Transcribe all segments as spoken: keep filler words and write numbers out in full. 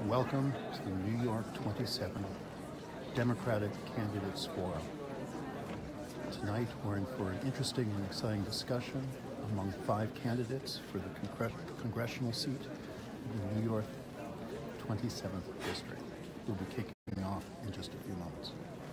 Welcome to the New York twenty-seven Democratic Candidates Forum. Tonight we're in for an interesting and exciting discussion among five candidates for the congr congressional seat in the New York twenty-seventh District. We'll be kicking off in just a few moments.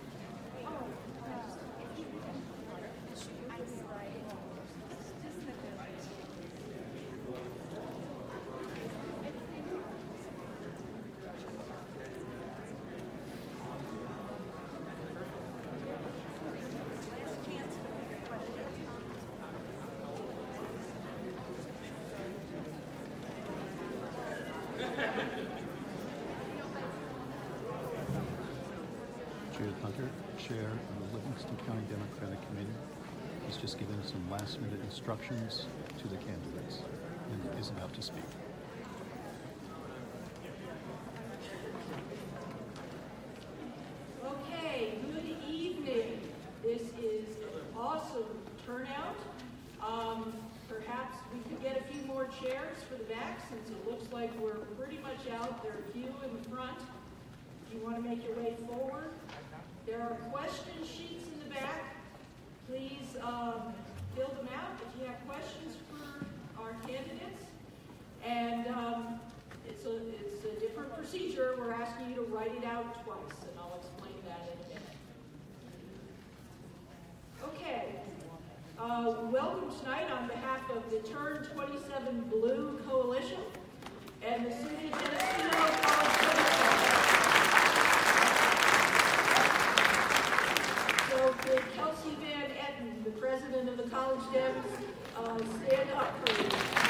Judith Hunter, Chair of the Livingston County Democratic Committee, is just giving some last-minute instructions to the candidates and is about to speak. Okay, good evening. This is an awesome turnout. Um, perhaps we could get a few more chairs for the back since it looks like we're pretty much out. There are a few in the front. If you want to make your way forward. There are question sheets in the back. Please um, fill them out if you have questions for our candidates. And um, it's, a, it's a different procedure. We're asking you to write it out twice, and I'll explain that in a minute. Okay. Uh, welcome tonight on behalf of the Turn twenty-seven Blue Coalition and the City of Geneseo College Democrats. So could Kelsey Van Etten, the president of the College Dems, uh, stand up, please?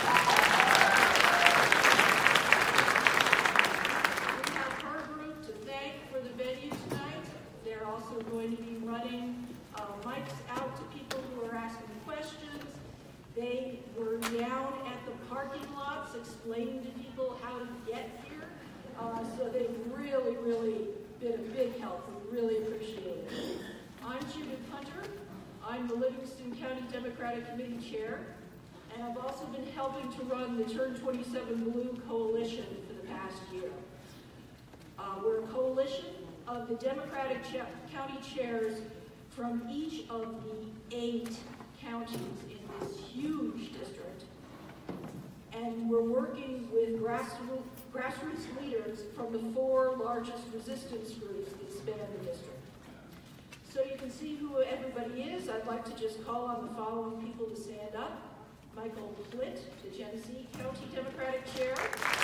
We have her group to thank for the venue tonight. They're also going to be running uh, mics out to people who are asking questions. They were down at the parking lots explaining to people how to get here. Uh, so they've really, really been a big help. We really appreciate it. I'm Judith Hunter. I'm the Livingston County Democratic Committee Chair, and I've also been helping to run the Turn twenty-seven Blue Coalition for the past year. Uh, we're a coalition of the Democratic cha county chairs from each of the eight counties in this huge district, and we're working with grassroots, grassroots leaders from the four largest resistance groups that span the district. So you can see who everybody is. I'd like to just call on the following people to stand up. Michael Plitt, the Genesee County Democratic Chair.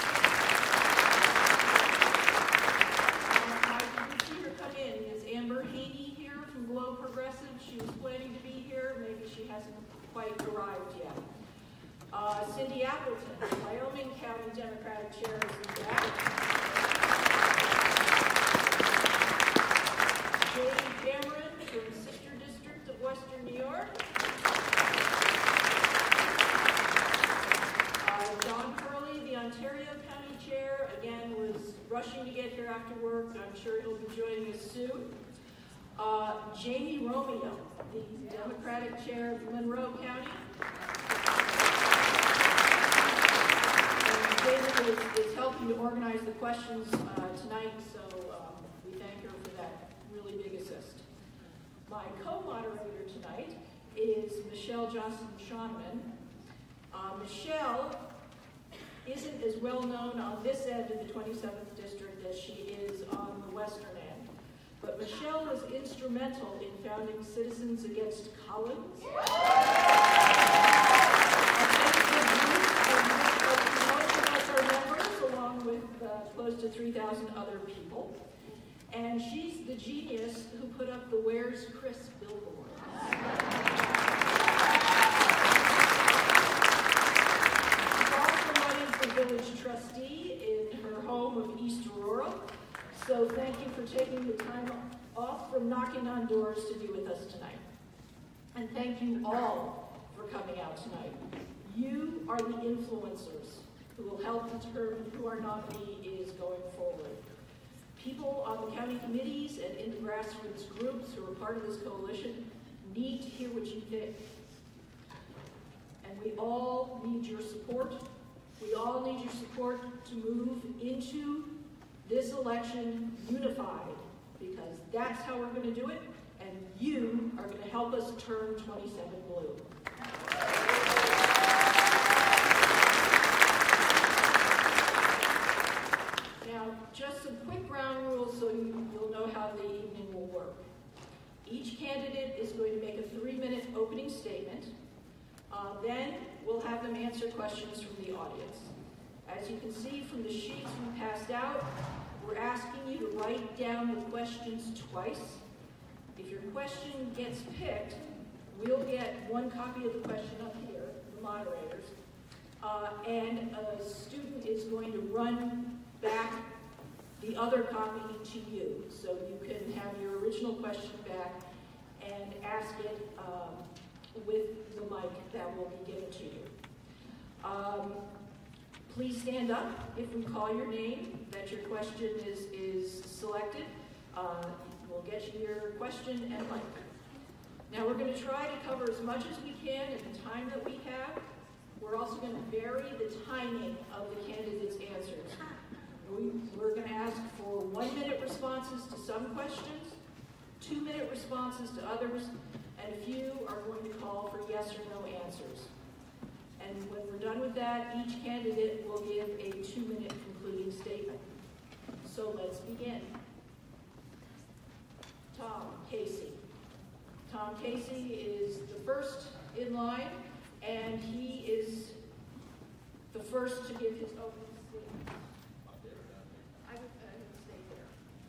And I didn't see her come in. Is Amber Haney here from Globe Progressive? She was planning to be here. Maybe she hasn't quite arrived yet. Uh, Cindy Appleton, Wyoming County Democratic Chair, is in the back. Jane Cameron from Sister District of Western New York. Uh, Don Hurley, the Ontario County Chair, again was rushing to get here after work. I'm sure he'll be joining us soon. Uh, Jamie Romeo, the Democratic Chair of Monroe County. And Jamie is, is helping to organize the questions uh, tonight, so um, we thank her for that really big assist. My co-moderator tonight is Michelle Johnson-Schonman. Uh, Michelle isn't as well known on this end of the twenty-seventh District as she is on the western end. But Michelle was instrumental in founding Citizens Against Collins. Most of us are members, along with uh, close to three thousand other people. And she's the genius who put up the Where's Chris billboard. She's also running for village trustee in her home of East Aurora. So thank you for taking the time off from knocking on doors to be with us tonight. And thank you all for coming out tonight. You are the influencers who will help determine who our nominee is going forward. People on the county committees and in the grassroots groups who are part of this coalition need to hear what you think. And we all need your support. We all need your support to move into this election unified, because that's how we're going to do it, and you are going to help us turn twenty-seven blue. Now, just some quick ground rules so you, you'll know how the evening will work. Each candidate is going to make a three-minute opening statement. Uh, then we'll have them answer questions from the audience. As you can see from the sheets we passed out, we're asking you to write down the questions twice. If your question gets picked, we'll get one copy of the question up here, the moderators, uh, and a student is going to run back the other copy to you, so you can have your original question back and ask it um, with the mic that will be given to you. Um, please stand up if we call your name, that your question is, is selected. Uh, we'll get you your question and mic. Now we're going to try to cover as much as we can in the time that we have. We're also going to vary the timing of the candidates' answers. We, we're going to ask for one-minute responses to some questions, two-minute responses to others, and a few are going to call for yes or no answers. And when we're done with that, each candidate will give a two-minute concluding statement. So let's begin. Tom Casey. Tom Casey is the first in line, and he is the first to give his opening statement. I would, I would stay there.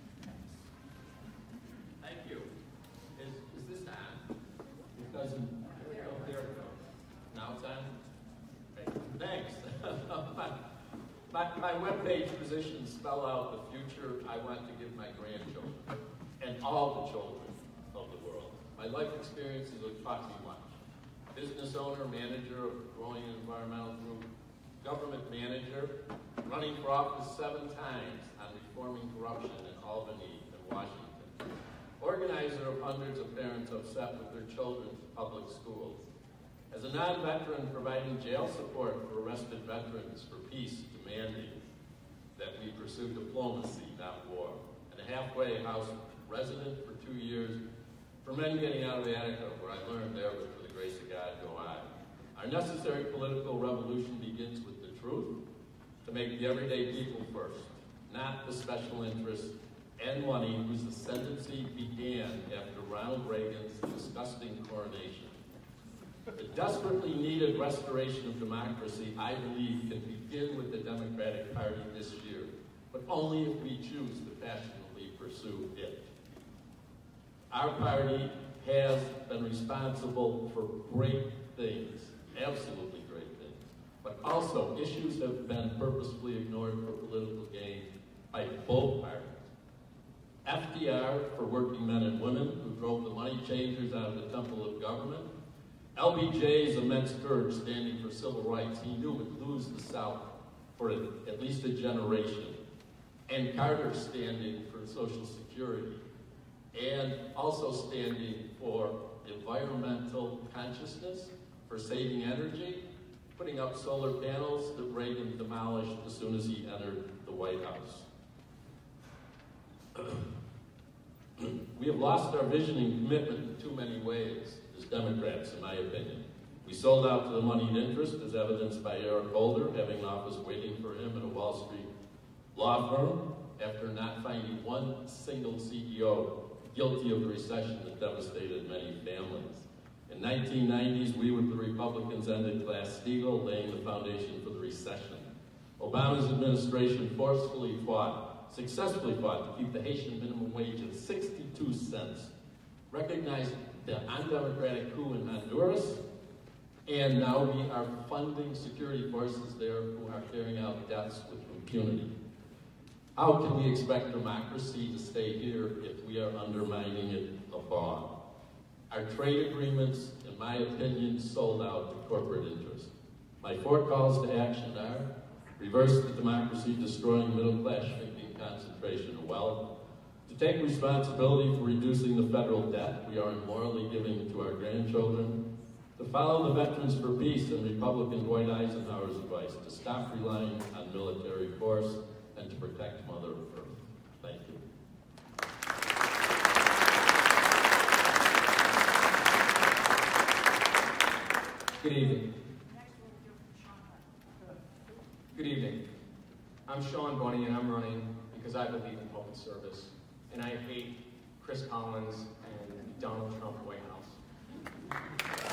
Thank you. Is, is this on? It doesn't. There. Oh, there it goes. Now it's on? Okay. Thanks. my, my, my webpage positions spell out the future I want to give my grandchildren and all the children of the world. My life experiences have taught me much. Business owner, manager of a growing environmental group, government manager, running for office seven times on reforming corruption in Albany and Washington, organizer of hundreds of parents upset with their children's public schools, as a non-veteran providing jail support for arrested veterans for peace, demanding that we pursue diplomacy, not war, and a halfway house resident for two years for men getting out of the Attica, where I learned there was for the grace of God go I. Our necessary political revolution begins with the truth, to make the everyday people first, not the special interests and money whose ascendancy began after Ronald Reagan's disgusting coronation. The desperately needed restoration of democracy, I believe, can begin with the Democratic Party this year, but only if we choose to passionately pursue it. Our party has been responsible for great things, absolutely great things, but also issues have been purposefully ignored for political gain by both parties. F D R for working men and women who drove the money changers out of the temple of government. L B J's immense courage standing for civil rights. He knew would lose the South for at least a generation. And Carter standing for Social Security. And also standing for environmental consciousness, for saving energy, putting up solar panels that Reagan demolished as soon as he entered the White House. We have lost our vision and commitment in too many ways as Democrats, in my opinion. We sold out to the moneyed interest, as evidenced by Eric Holder having an office waiting for him at a Wall Street law firm after not finding one single C E O guilty of the recession that devastated many families. In nineteen nineties, we with the Republicans ended Glass-Steagall, laying the foundation for the recession. Obama's administration forcefully fought, successfully fought, to keep the Haitian minimum wage at sixty-two cents, recognized the undemocratic coup in Honduras, and now we are funding security forces there who are carrying out deaths with impunity. How can we expect democracy to stay here if we are undermining it abroad? Our trade agreements, in my opinion, sold out to corporate interests. My four calls to action are: reverse the democracy destroying middle-class shrinking concentration of wealth, to take responsibility for reducing the federal debt we are immorally giving to our grandchildren, to follow the Veterans for Peace and Republican Dwight Eisenhower's advice to stop relying on military force, and to protect Mother Earth. Thank you. Good evening. Good evening. I'm Sean Bunny, and I'm running because I believe in public service, and I hate Chris Collins and Donald Trump White House.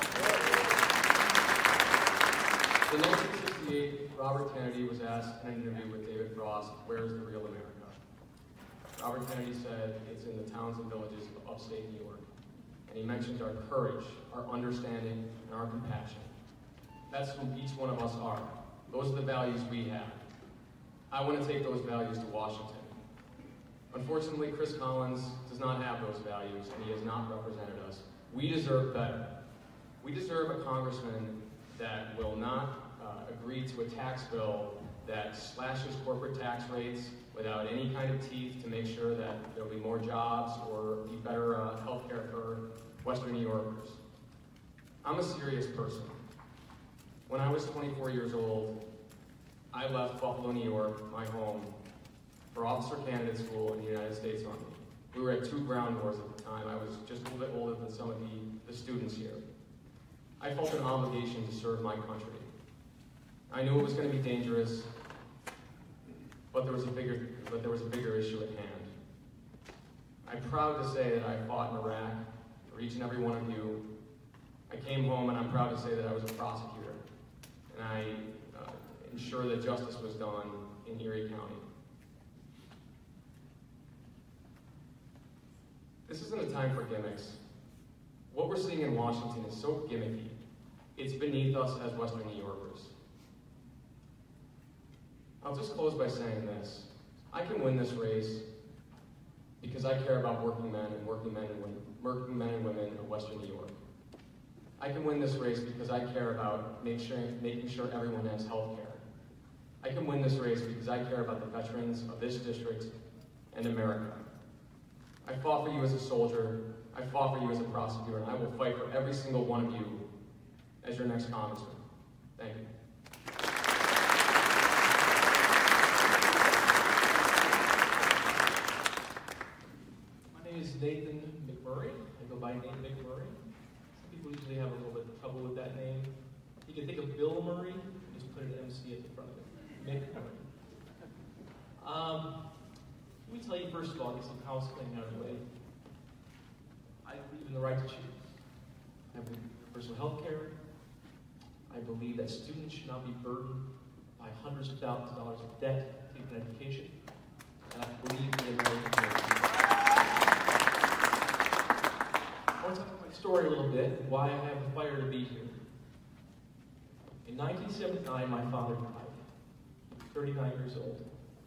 In nineteen sixty-eight, Robert Kennedy was asked in an interview with David Frost, "Where is the real America?" Robert Kennedy said, "It's in the towns and villages of upstate New York." And he mentioned our courage, our understanding, and our compassion. That's who each one of us are. Those are the values we have. I want to take those values to Washington. Unfortunately, Chris Collins does not have those values, and he has not represented us. We deserve better. We deserve a congressman that will not uh, agree to a tax bill that slashes corporate tax rates without any kind of teeth to make sure that there'll be more jobs or be better uh, health care for Western New Yorkers. I'm a serious person. When I was twenty-four years old, I left Buffalo, New York, my home, for officer candidate school in the United States Army. We were at two ground wars at the time. I was just a little bit older than some of the, the students here. I felt an obligation to serve my country. I knew it was going to be dangerous, but there was a bigger, but there was a bigger issue at hand. I'm proud to say that I fought in Iraq for each and every one of you. I came home, and I'm proud to say that I was a prosecutor, and I uh, ensured that justice was done in Erie County. This isn't a time for gimmicks. What we're seeing in Washington is so gimmicky. It's beneath us as Western New Yorkers. I'll just close by saying this. I can win this race because I care about working men and working men and women, working men and women of Western New York. I can win this race because I care about make sure, making sure everyone has health care. I can win this race because I care about the veterans of this district and America. I fought for you as a soldier, I fought for you as a prosecutor, and I will fight for every single one of you as your next congressman. Thank you. My name is Nathan McMurray. I go by Nathan McMurray. Some people usually have a little bit of trouble with that name. You can think of Bill Murray, just put an M C at the front of it. McMurray. Um, let me tell you first of all, get some house cleaning out of the way. I believe in the right to choose. I believe in personal health care. I believe that students should not be burdened by hundreds of thousands of dollars of debt to get an education. And I believe in American dream. I want to talk about my story a little bit, why I have the fire to be here. In nineteen seventy-nine, my father died. He was thirty-nine years old.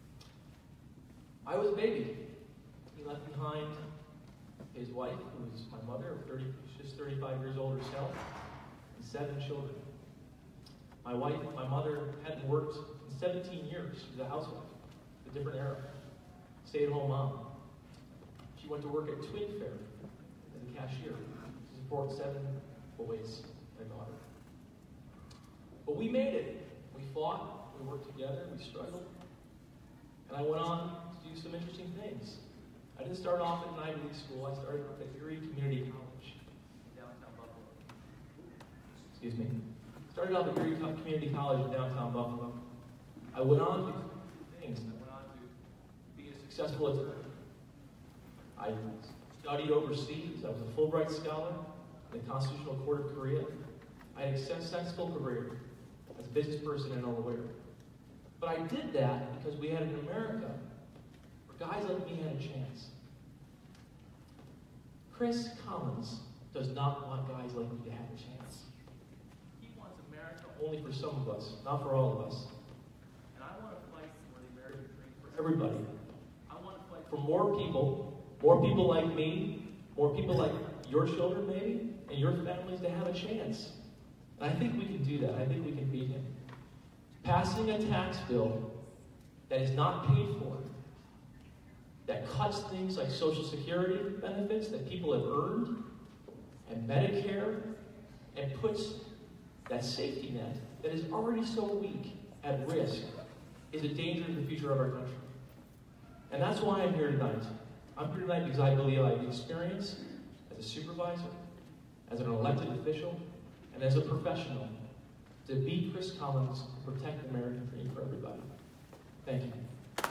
I was a baby. He left behind his wife, who was my mother, thirty, she's thirty-five years old herself, and seven children. My wife, my mother, hadn't worked in seventeen years. She was a housewife, a different era, stay-at-home mom. She went to work at Twin Fair as a cashier to support seven boys and a daughter. But we made it. We fought, we worked together, we struggled, and I went on to do some interesting things. I didn't start off at an Ivy League school. I started off at Erie Community College in downtown Buffalo. Excuse me. Started off at Erie Community College in downtown Buffalo. I went on to do things. I went on to be a successful attorney. I studied overseas. I was a Fulbright Scholar in the Constitutional Court of Korea. I had a successful career as a business person and a lawyer. But I did that because we had in America where guys like me had a chance. Chris Collins does not want guys like me to have a chance. He wants America only for some of us, not for all of us. And I want to fight for the American dream for everybody. I want to fight for more people, more people like me, more people like your children maybe, and your families to have a chance. And I think we can do that. I think we can beat him. Passing a tax bill that is not paid for, that cuts things like Social Security benefits that people have earned, and Medicare, and puts that safety net that is already so weak at risk, is a danger to the future of our country. And that's why I'm here tonight. I'm here tonight because I believe I have experience as a supervisor, as an elected official, and as a professional to be Chris Collins and protect the American dream for everybody. Thank you.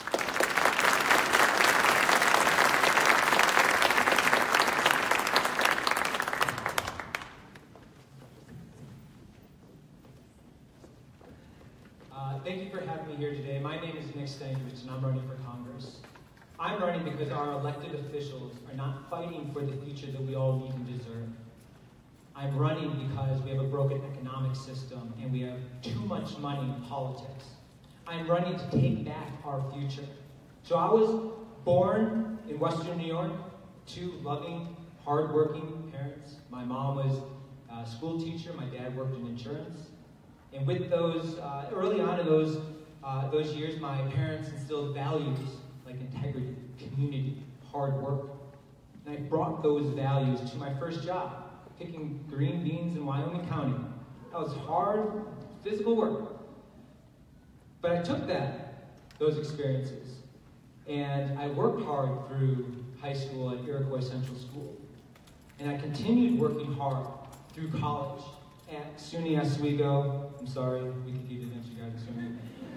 Uh, thank you for having me here today. My name is Nick Stankovich, and I'm running for Congress. I'm running because our elected officials are not fighting for the future that we all need and deserve. I'm running because we have a broken economic system and we have too much money in politics. I'm running to take back our future. So I was born in Western New York, two loving, hardworking parents. My mom was a school teacher, my dad worked in insurance. And with those, uh, early on in those, uh, those years, my parents instilled values like integrity, community, hard work. And I brought those values to my first job, picking green beans in Wyoming County. That was hard, physical work. But I took that, those experiences, and I worked hard through high school at Iroquois Central School. And I continued working hard through college at SUNY Oswego. I'm sorry, we compete against you guys at SUNY.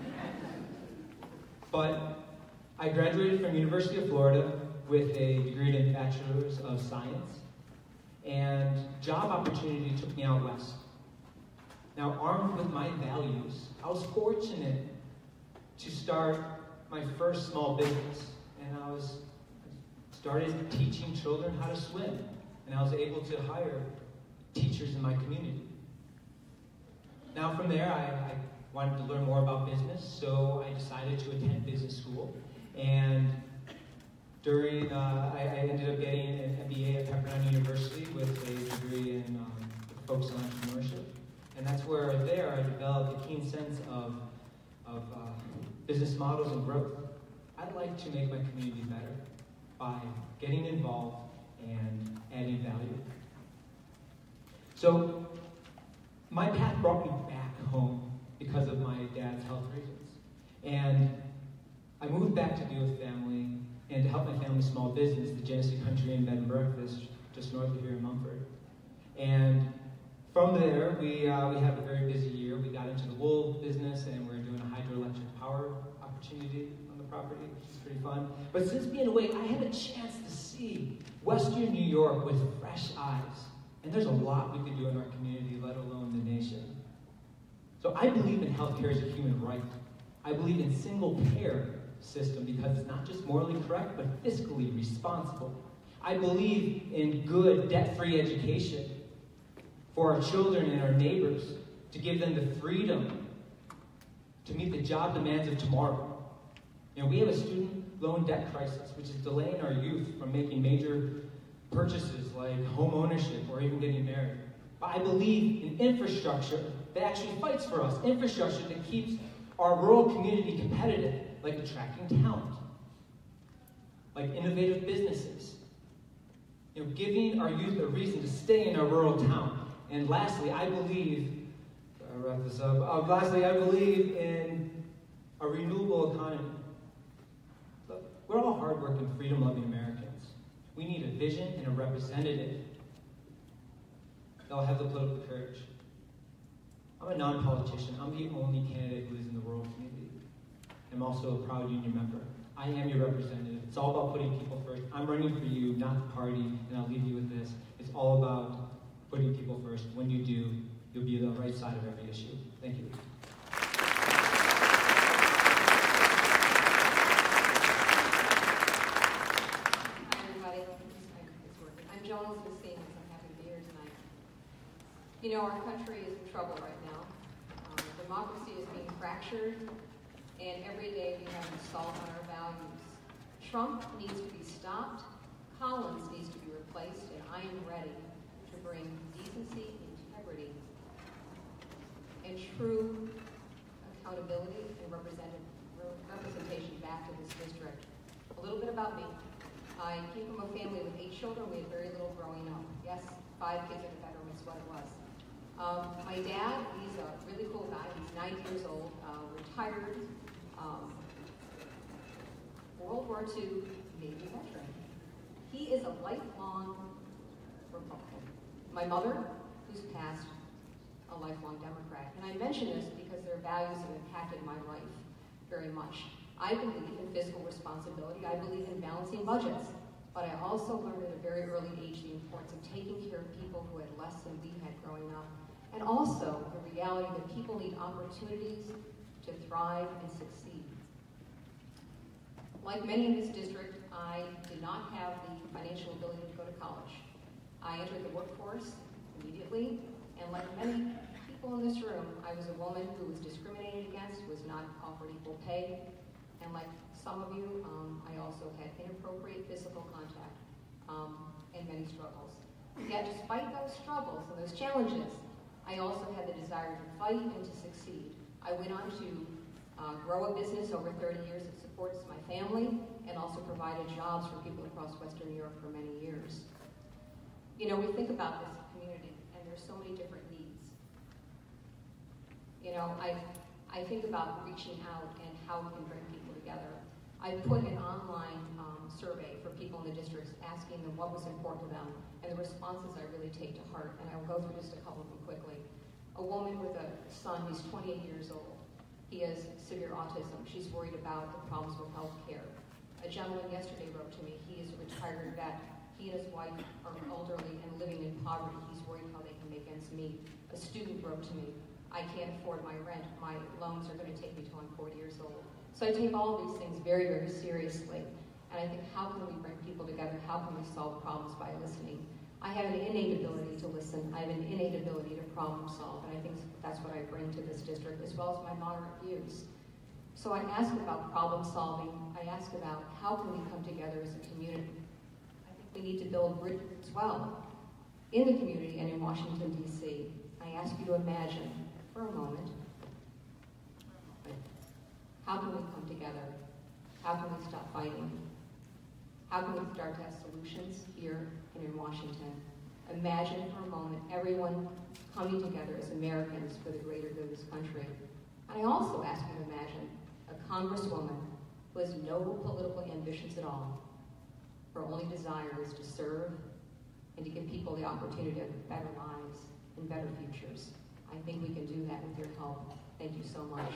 But I graduated from University of Florida with a degree in Bachelor's of Science, and job opportunity took me out west. Now, armed with my values, I was fortunate to start my first small business, and I was started teaching children how to swim, and I was able to hire teachers in my community. Now, from there, I, I wanted to learn more about business, so I decided to attend business school. And during, uh, I, I ended up getting an M B A at Pepperdine University with a degree in um, focus on entrepreneurship. And that's where there I developed a keen sense of, of uh, business models and growth. I'd like to make my community better by getting involved and adding value. So my path brought me back home because of my dad's health reasons. And I moved back to be with family and to help my family's small business, the Genesee Country Inn Bed and Breakfast, just north of here in Mumford. And from there, we, uh, we had a very busy year. We got into the wool business, and we were doing a hydroelectric power opportunity on the property, which is pretty fun. But since being away, I had a chance to see Western New York with fresh eyes. And there's a lot we could do in our community, let alone the nation. So I believe in healthcare as a human right. I believe in single-payer system because it's not just morally correct, but fiscally responsible. I believe in good, debt-free education for our children and our neighbors, to give them the freedom to meet the job demands of tomorrow. You know, we have a student loan debt crisis, which is delaying our youth from making major purchases like home ownership or even getting married. But I believe in infrastructure that actually fights for us, infrastructure that keeps our rural community competitive, like attracting talent, like innovative businesses, you know, giving our youth a reason to stay in our rural town. And lastly, I believe, I'll wrap this up, uh, lastly, I believe in a renewable economy. Look, we're all hardworking, freedom-loving Americans. We need a vision and a representative that'll have the political courage. I'm a non-politician. I'm the only candidate who is in the rural community. I'm also a proud union member. I am your representative. It's all about putting people first. I'm running for you, not the party, and I'll leave you with this. It's all about putting people first. When you do, you'll be on the right side of every issue. Thank you. Hi, everybody. It's working. I'm Joan Elizabeth Stevens. I'm happy to be here tonight. You know, our country is in trouble right now. Um, democracy is being fractured, and every day we have an assault on our values. Trump needs to be stopped, Collins needs to be replaced, and I am ready to bring decency, integrity, and true accountability and representation back to this district. A little bit about me. I came from a family with eight children. We had very little growing up. Yes, five kids in a bedroom is what it was. Um, my dad, he's a really cool guy. He's ninety years old, uh, retired, um, World World War Two Navy veteran. He is a lifelong Republican. My mother, who's passed, a lifelong Democrat. And I mention this because their values have impacted my life very much. I believe in fiscal responsibility. I believe in balancing budgets. But I also learned at a very early age the importance of taking care of people who had less than we had growing up. And also the reality that people need opportunities to thrive and succeed. Like many in this district, I did not have the financial ability to go to college. I entered the workforce immediately, and like many people in this room, I was a woman who was discriminated against, was not offered equal pay, and like some of you, um, I also had inappropriate physical contact um, and many struggles. Yet despite those struggles and those challenges, I also had the desire to fight and to succeed. I went on to uh, grow a business over thirty years that supports my family and also provided jobs for people across Western Europe for many years. You know, we think about this community and there's so many different needs. You know, I, I think about reaching out and how we can bring people together. I put an online um, survey for people in the districts asking them what was important to them, and the responses I really take to heart, and I will go through just a couple of them quickly. A woman with a son who's twenty-eight years old. He has severe autism. She's worried about the problems with health care. A gentleman yesterday wrote to me. He is a retired vet. He and his wife are elderly and living in poverty. He's worried how they can make ends meet. A student wrote to me, I can't afford my rent. My loans are going to take me till I'm forty years old. So I take all of these things very, very seriously. And I think, how can we bring people together? How can we solve problems by listening? I have an innate ability to listen. I have an innate ability to problem solve. And I think that's what I bring to this district, as well as my moderate views. So I ask about problem solving. I ask about how can we come together as a community. I think we need to build bridges as well in the community and in Washington, D C. I ask you to imagine for a moment, how can we come together? How can we stop fighting? How can we start to have solutions here and in Washington? Imagine for a moment everyone coming together as Americans for the greater good of this country. And I also ask you to imagine a congresswoman who has no political ambitions at all. Her only desire is to serve and to give people the opportunity to have better lives and better futures. I think we can do that with your help. Thank you so much.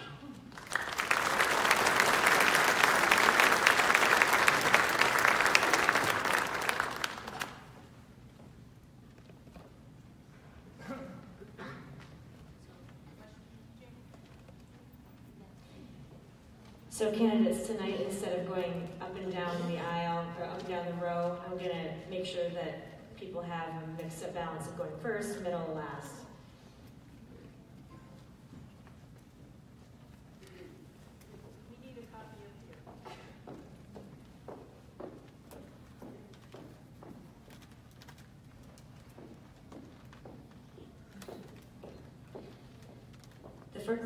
So candidates, tonight, instead of going up and down the aisle, or up and down the row, I'm going to make sure that people have a mixed up balance of going first, middle, last. We need a copy of here. The first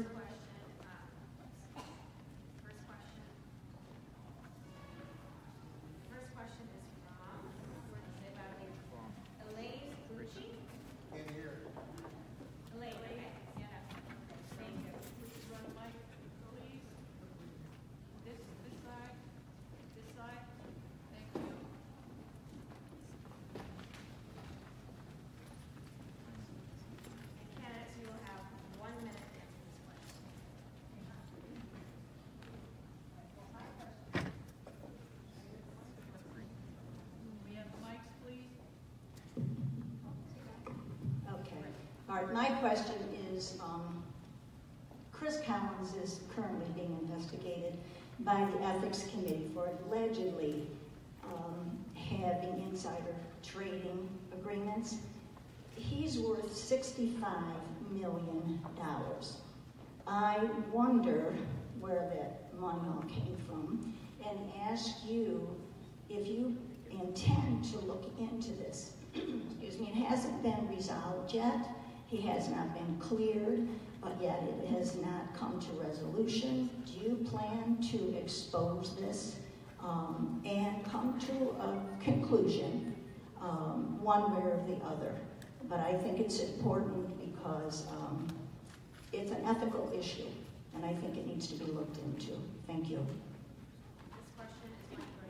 All right, my question is, um, Chris Collins is currently being investigated by the Ethics Committee for allegedly um, having insider trading agreements. He's worth sixty-five million dollars. I wonder where that money all came from and ask you if you intend to look into this. Excuse me, it hasn't been resolved yet. He has not been cleared, but yet it has not come to resolution. Do you plan to expose this um, and come to a conclusion, um, one way or the other? But I think it's important because um, it's an ethical issue, and I think it needs to be looked into. Thank you. This question is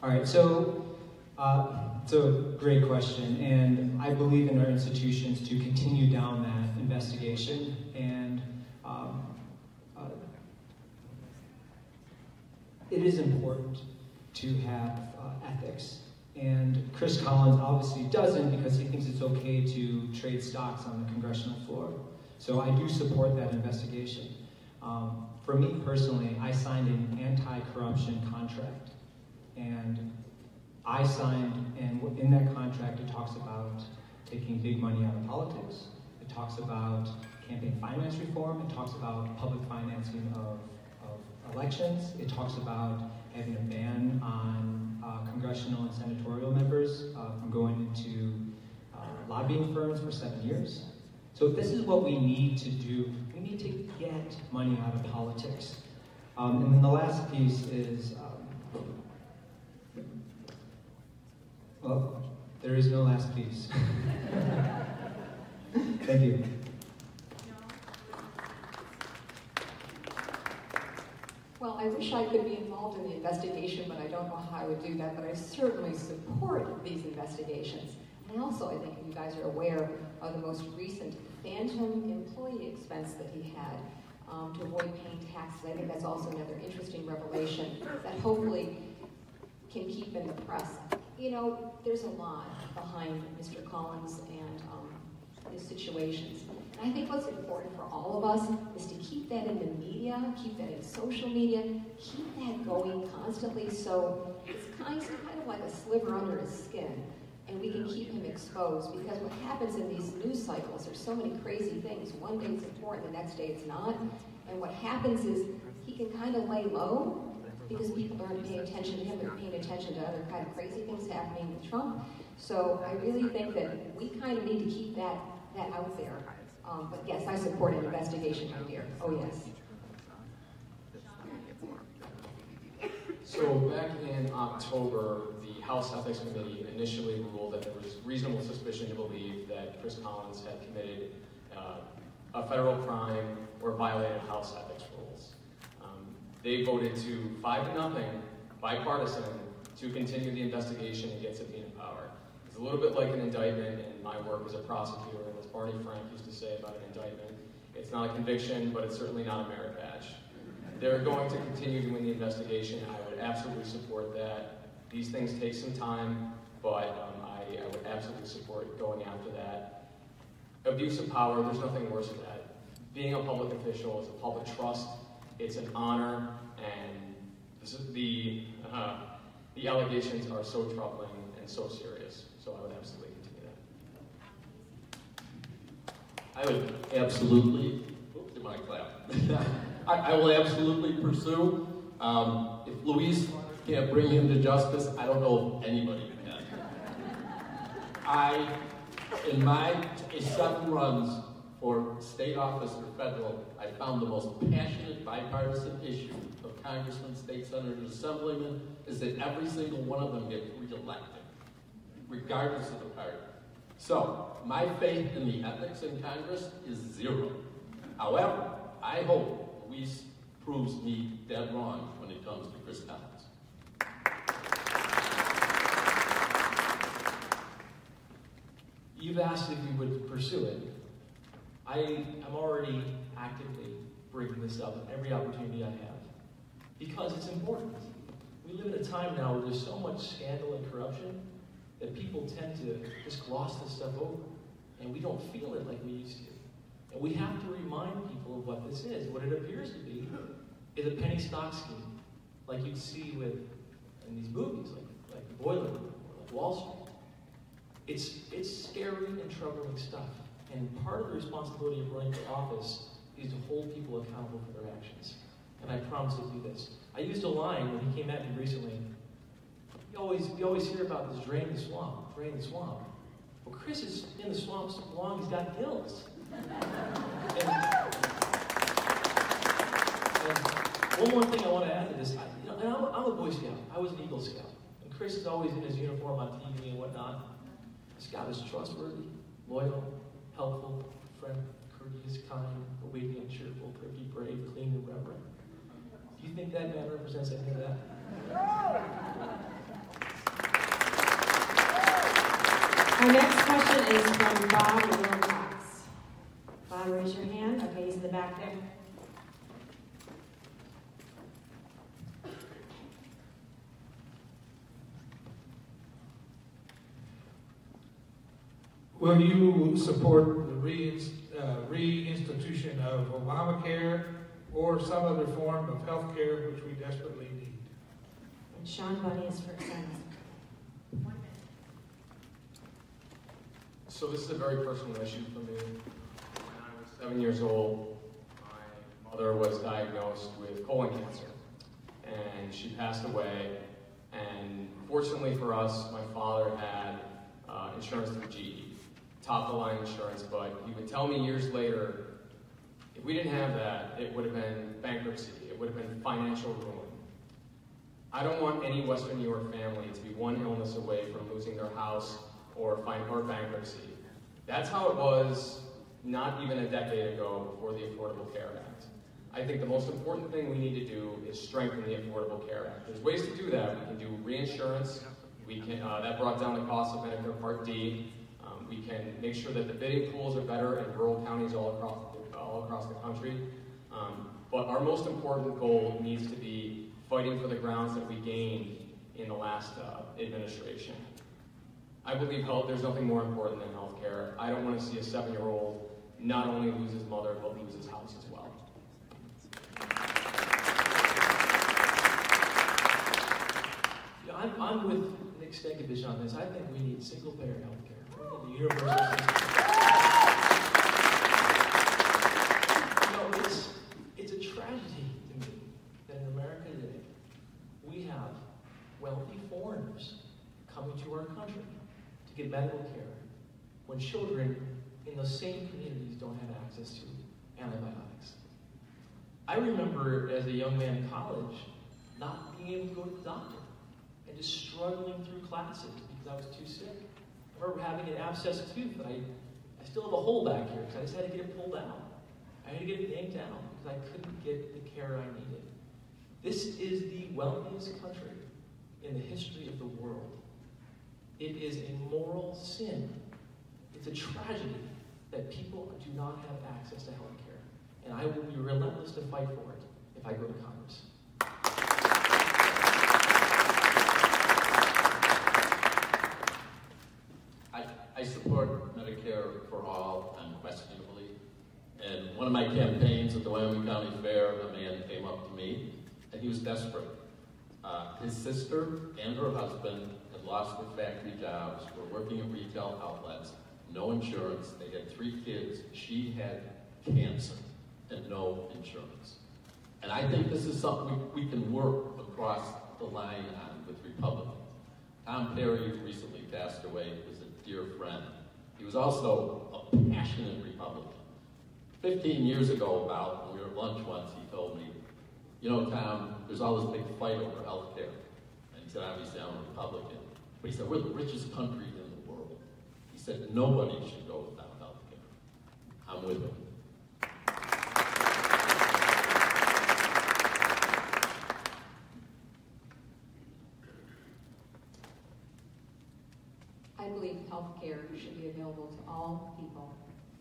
All right, so uh, it's a great question, and I believe in our institutions to continue down that investigation. And um, uh, it is important to have uh, ethics. And Chris Collins obviously doesn't because he thinks it's okay to trade stocks on the congressional floor. So I do support that investigation. Um, for me personally, I signed an anti-corruption contract. And I signed, and in that contract it talks about taking big money out of politics. It talks about campaign finance reform. It talks about public financing of, of elections. It talks about having a ban on uh, congressional and senatorial members uh, from going into uh, lobbying firms for seven years. So this is what we need to do. We need to get money out of politics. Um, and then the last piece is, um, well, there is no last piece. Thank you. Well, I wish I could be involved in the investigation, but I don't know how I would do that, but I certainly support these investigations. And also, I think you guys are aware of the most recent phantom employee expense that he had um, to avoid paying taxes. I think that's also another interesting revelation that hopefully can keep in the press. You know, there's a lot behind Mister Collins and um, his situations. And I think what's important for all of us is to keep that in the media, keep that in social media, keep that going constantly so it's kind of, kind of like a sliver under his skin and we can keep him exposed, because what happens in these news cycles, there's so many crazy things. One day it's important, the next day it's not. And what happens is he can kind of lay low because people aren't paying attention to him, they're paying attention to other kind of crazy things happening with Trump. So I really think that we kind of need to keep that, that out there. Um, but yes, I support an investigation, my dear. Oh, yes. So back in October, the House Ethics Committee initially ruled that there was reasonable suspicion to believe that Chris Collins had committed uh, a federal crime or violated House ethics rules. Um, they voted to five to nothing, bipartisan, to continue the investigation and get subpoena power. It's a little bit like an indictment in my work as a prosecutor, and as Barney Frank used to say about an indictment, it's not a conviction, but it's certainly not a merit badge. They're going to continue doing the investigation. I would absolutely support that. These things take some time, but um, I, I would absolutely support going after that. Abuse of power, there's nothing worse than that. Being a public official is a public trust. It's an honor, and this is the, uh, the allegations are so troubling and so serious. So I would absolutely continue that. I would absolutely, oops, my clap. I, I will absolutely pursue. Um, if Luis can't bring him to justice, I don't know if anybody can. I, in my seven runs for state office or federal, I found the most passionate bipartisan issue of congressmen, state senators, assemblymen is that every single one of them gets reelected, regardless of the party. So, my faith in the ethics in Congress is zero. However, I hope Luis proves me dead wrong when it comes to Chris Collins. You've asked if we would pursue it. I am already actively bringing this up at every opportunity I have because it's important. We live in a time now where there's so much scandal and corruption that people tend to just gloss this stuff over, and we don't feel it like we used to. And we have to remind people of what this is. What it appears to be is a penny stock scheme, like you'd see with in these movies, like, like The Boiler Room or like Wall Street. It's, it's scary and troubling stuff. And part of the responsibility of running for office is to hold people accountable for their actions. And I promise to do this. I used a line when he came at me recently. You always, you always hear about this drain the swamp, drain the swamp. Well, Chris is in the swamp so long he's got gills. And, and one more thing I want to add to this. I, you know, and I'm, I'm a Boy Scout. I was an Eagle Scout. And Chris is always in his uniform on T V and whatnot. A Scout is trustworthy, loyal, helpful, friendly, courteous, kind, obedient, cheerful, thrifty, brave, clean, and reverent. Do you think that man represents any of that? Our next question is from Bob Wilcox. Bob, raise your hand. Okay, he's in the back there. Will you support the reins- uh, reinstitution of Obamacare or some other form of health care which we desperately need? And Sean Bunny is for Senate. So this is a very personal issue for me. When I was seven years old, my mother was diagnosed with colon cancer, and she passed away. And fortunately for us, my father had uh, insurance through G E, top-of-the-line insurance, but he would tell me years later, if we didn't have that, it would have been bankruptcy, it would have been financial ruin. I don't want any Western New York family to be one illness away from losing their house or, fin- or bankruptcy. That's how it was not even a decade ago before the Affordable Care Act. I think the most important thing we need to do is strengthen the Affordable Care Act. There's ways to do that. We can do reinsurance. We can, uh, that brought down the cost of Medicare Part D. Um, we can make sure that the bidding pools are better in rural counties all across the, all across the country. Um, but our most important goal needs to be fighting for the grounds that we gained in the last uh, administration. I believe health, there's nothing more important than health care. I don't want to see a seven-year-old not only lose his mother, but lose his house as well. Yeah, I'm, I'm with Nick Stankovich on this. I think we need single-payer health care. We need a universal system. You know, it's, it's a tragedy to me that in America today, we have wealthy foreigners coming to our country to get medical care when children in those same communities don't have access to antibiotics. I remember as a young man in college not being able to go to the doctor and just struggling through classes because I was too sick. I remember having an abscessed tooth, but I, I still have a hole back here because I just had to get it pulled out. I had to get it yanked out because I couldn't get the care I needed. This is the wealthiest country in the history of the world. It is a moral sin. It's a tragedy that people do not have access to health care. And I will be relentless to fight for it if I go to Congress. I, I support Medicare for all unquestionably. And one of my campaigns at the Wyoming County Fair, a man came up to me, and he was desperate. Uh, his sister and her husband had lost their factory jobs, were working at retail outlets, no insurance. They had three kids. She had cancer and no insurance. And I think this is something we, we can work across the line on with Republicans. Tom Perry recently passed away. He was a dear friend. He was also a passionate Republican. Fifteen years ago about, when we were at lunch once, he told me, you know, Tom, there's all this big fight over health care. And he said, obviously I'm a Republican. But he said, we're the richest country in the world. He said, nobody should go without health care. I'm with him. I believe health care should be available to all people.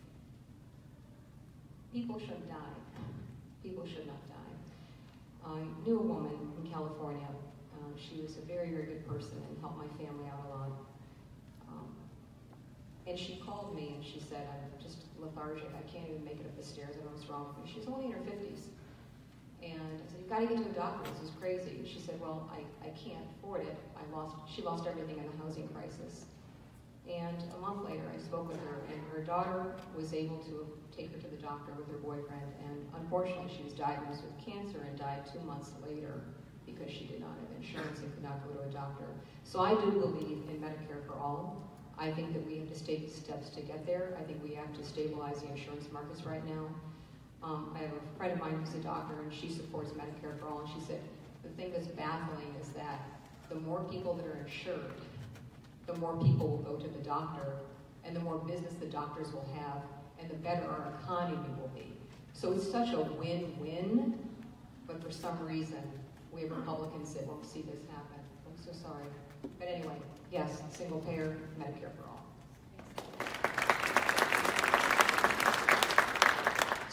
People shouldn't die. People should not die. I knew a woman in California. Uh, she was a very, very good person and helped my family out a lot. Um, and she called me and she said, I'm just lethargic. I can't even make it up the stairs. I don't know what's wrong with me. She's only in her fifties. And I said, you've got to get to a doctor. This is crazy. And she said, well, I, I can't afford it. I lost, she lost everything in the housing crisis. And a month later, I spoke with her, and her daughter was able to take her to the doctor with her boyfriend, and unfortunately, she was diagnosed with cancer and died two months later because she did not have insurance and could not go to a doctor. So I do believe in Medicare for all. I think that we have to take steps to get there. I think we have to stabilize the insurance markets right now. Um, I have a friend of mine who's a doctor, and she supports Medicare for all, and she said, the thing that's baffling is that the more people that are insured, the more people will go to the doctor, and the more business the doctors will have, and the better our economy will be. So it's such a win-win, but for some reason, we have Republicans that won't see this happen. I'm so sorry. But anyway, yes, single payer, Medicare for all.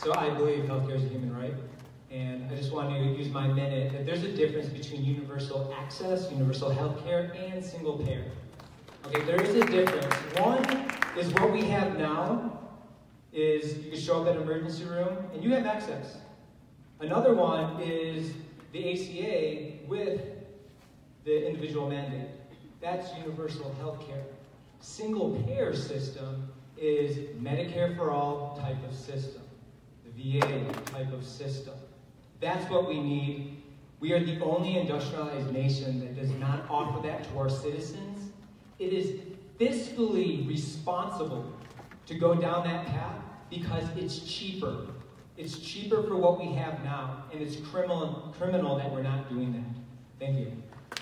So I believe healthcare is a human right, and I just want to use my minute that there's a difference between universal access, universal healthcare, and single payer. Okay, there is a difference. One is what we have now is you can show up at an emergency room and you have access. Another one is the A C A with the individual mandate. That's universal health care. Single payer system is Medicare for all type of system, the V A type of system. That's what we need. We are the only industrialized nation that does not offer that to our citizens. It is fiscally responsible to go down that path because it's cheaper. It's cheaper for what we have now, and it's criminal, criminal that we're not doing that. Thank you.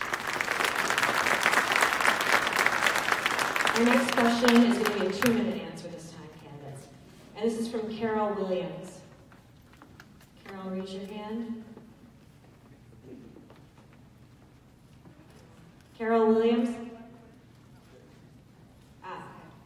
Our next question is going to be a two-minute answer this time, candidates. And this is from Carol Williams. Carol, raise your hand. Carol Williams? Ah.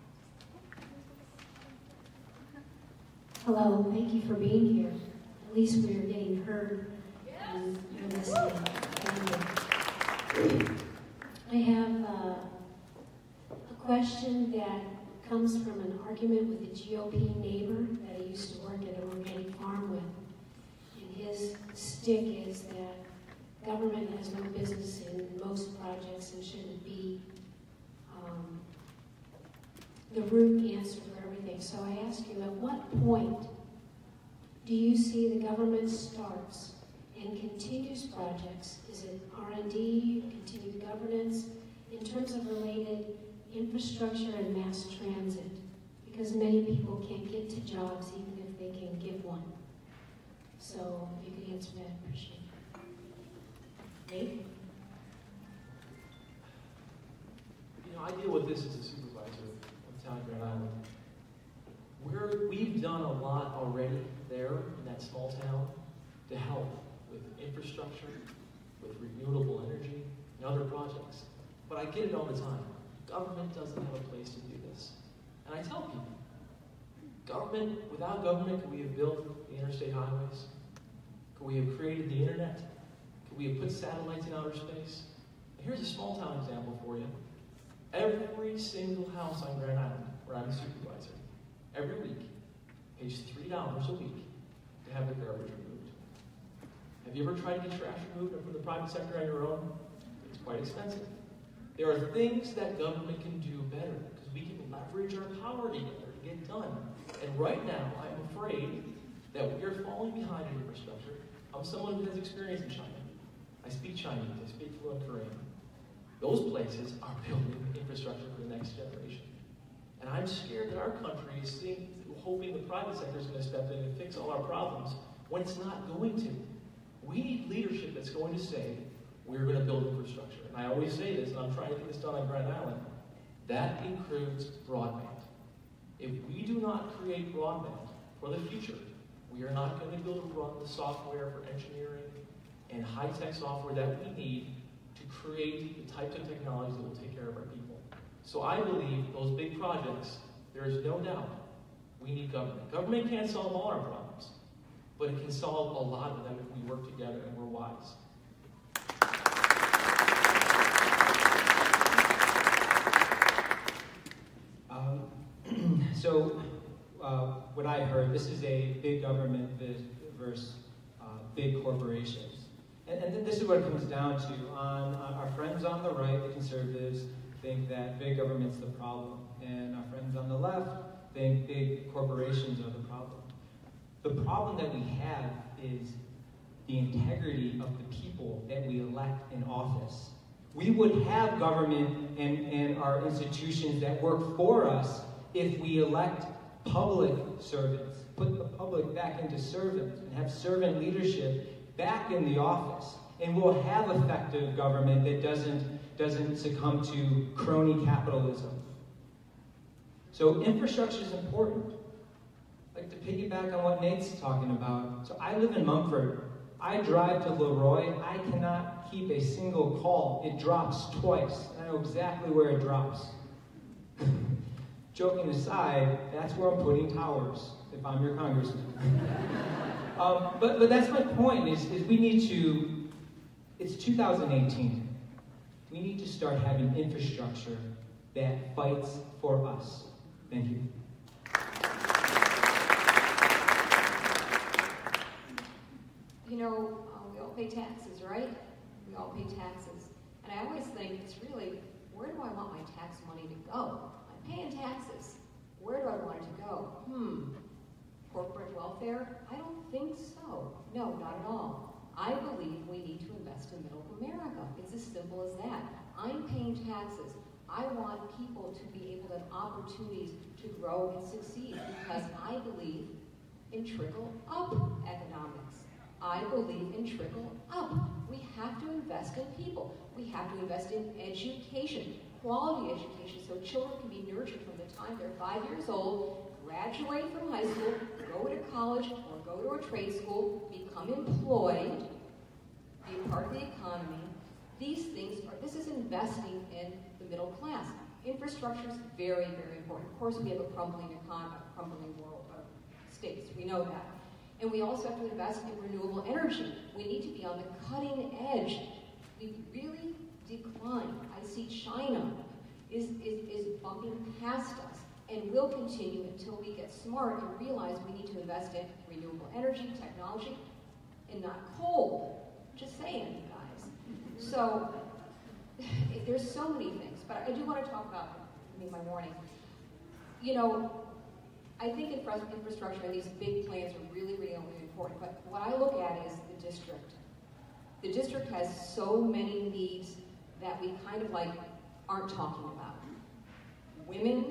Hello, thank you for being here. At least we are getting heard and you're listening. Thank you. I have uh, a question that comes from an argument with a G O P neighbor that I used to work at an organic farm with. And his stick is that government has no business in most projects and shouldn't be um, the root answer for everything. So I ask you, at what point do you see the government starts and continues projects? Is it R and D, continued governance, in terms of related infrastructure and mass transit? Because many people can't get to jobs even if they can give one. So if you could answer that, I appreciate it. Nate? You know, I deal with this as a supervisor of Town of Grand Island. We're, we've done a lot already there in that small town to help with infrastructure, with renewable energy, and other projects. But I get it all the time. Government doesn't have a place to do this. And I tell people, government, without government, could we have built the interstate highways? Could we have created the internet? Could we have put satellites in outer space? And here's a small town example for you. Every single house on Grand Island, where I'm a supervisor, every week, pays three dollars a week to have the garbage removed. Have you ever tried to get trash removed from the private sector on your own? It's quite expensive. There are things that government can do better because we can leverage our power together to get done. And right now, I'm afraid that we are falling behind in infrastructure. I'm someone who has experience in China. I speak Chinese. I speak fluent Korean. Those places are building infrastructure for the next generation. And I'm scared that our country is seeing, hoping the private sector is going to step in and fix all our problems when it's not going to. We need leadership that's going to say, we're going to build infrastructure. And I always say this, and I'm trying to get this done on Grand Island, that includes broadband. If we do not create broadband for the future, we are not going to be able to run the software for engineering and high-tech software that we need to create the types of technologies that will take care of our people. So I believe those big projects, there is no doubt, we need government. Government can't solve all our problems, but it can solve a lot of them if we work together and we're wise. Um, so, uh, what I heard, this is a big government versus uh, big corporations. And, and this is what it comes down to. On, on our friends on the right, the conservatives, think that big government's the problem. And our friends on the left think big corporations are the problem. The problem that we have is the integrity of the people that we elect in office. We would have government and, and our institutions that work for us if we elect public servants, put the public back into servants, and have servant leadership back in the office. And we'll have effective government that doesn't, doesn't succumb to crony capitalism. So infrastructure is important. Like to piggyback on what Nate's talking about. So I live in Mumford. I drive to Leroy. I cannot keep a single call. It drops twice. I know exactly where it drops. joking aside, that's where I'm putting towers, if I'm your congressman. um, but, but that's my point, is, is we need to, it's two thousand eighteen. We need to start having infrastructure that fights for us. Thank you. You know, uh, we all pay taxes, right? We all pay taxes. And I always think it's really, where do I want my tax money to go? I'm paying taxes. Where do I want it to go? Hmm, corporate welfare? I don't think so. No, not at all. I believe we need to invest in middle America. It's as simple as that. I'm paying taxes. I want people to be able to have opportunities to grow and succeed because I believe in trickle-up economics. I believe in trickle-up. We have to invest in people. We have to invest in education, quality education, so children can be nurtured from the time they're five years old, graduate from high school, go to college, or go to a trade school, become employed, be a part of the economy. These things are, this is investing in the middle class. Infrastructure is very, very important. Of course, we have a crumbling economy, a crumbling world of states. We know that. And we also have to invest in renewable energy. We need to be on the cutting edge. We've really declined. I see China is, is, is bumping past us and will continue until we get smart and realize we need to invest in renewable energy, technology, and not coal. Just saying, you guys. So there's so many things, but I do want to talk about I mean, my morning. You know, I think infrastructure and these big plans are really, really important, but what I look at is the district. The district has so many needs that we kind of like aren't talking about. Women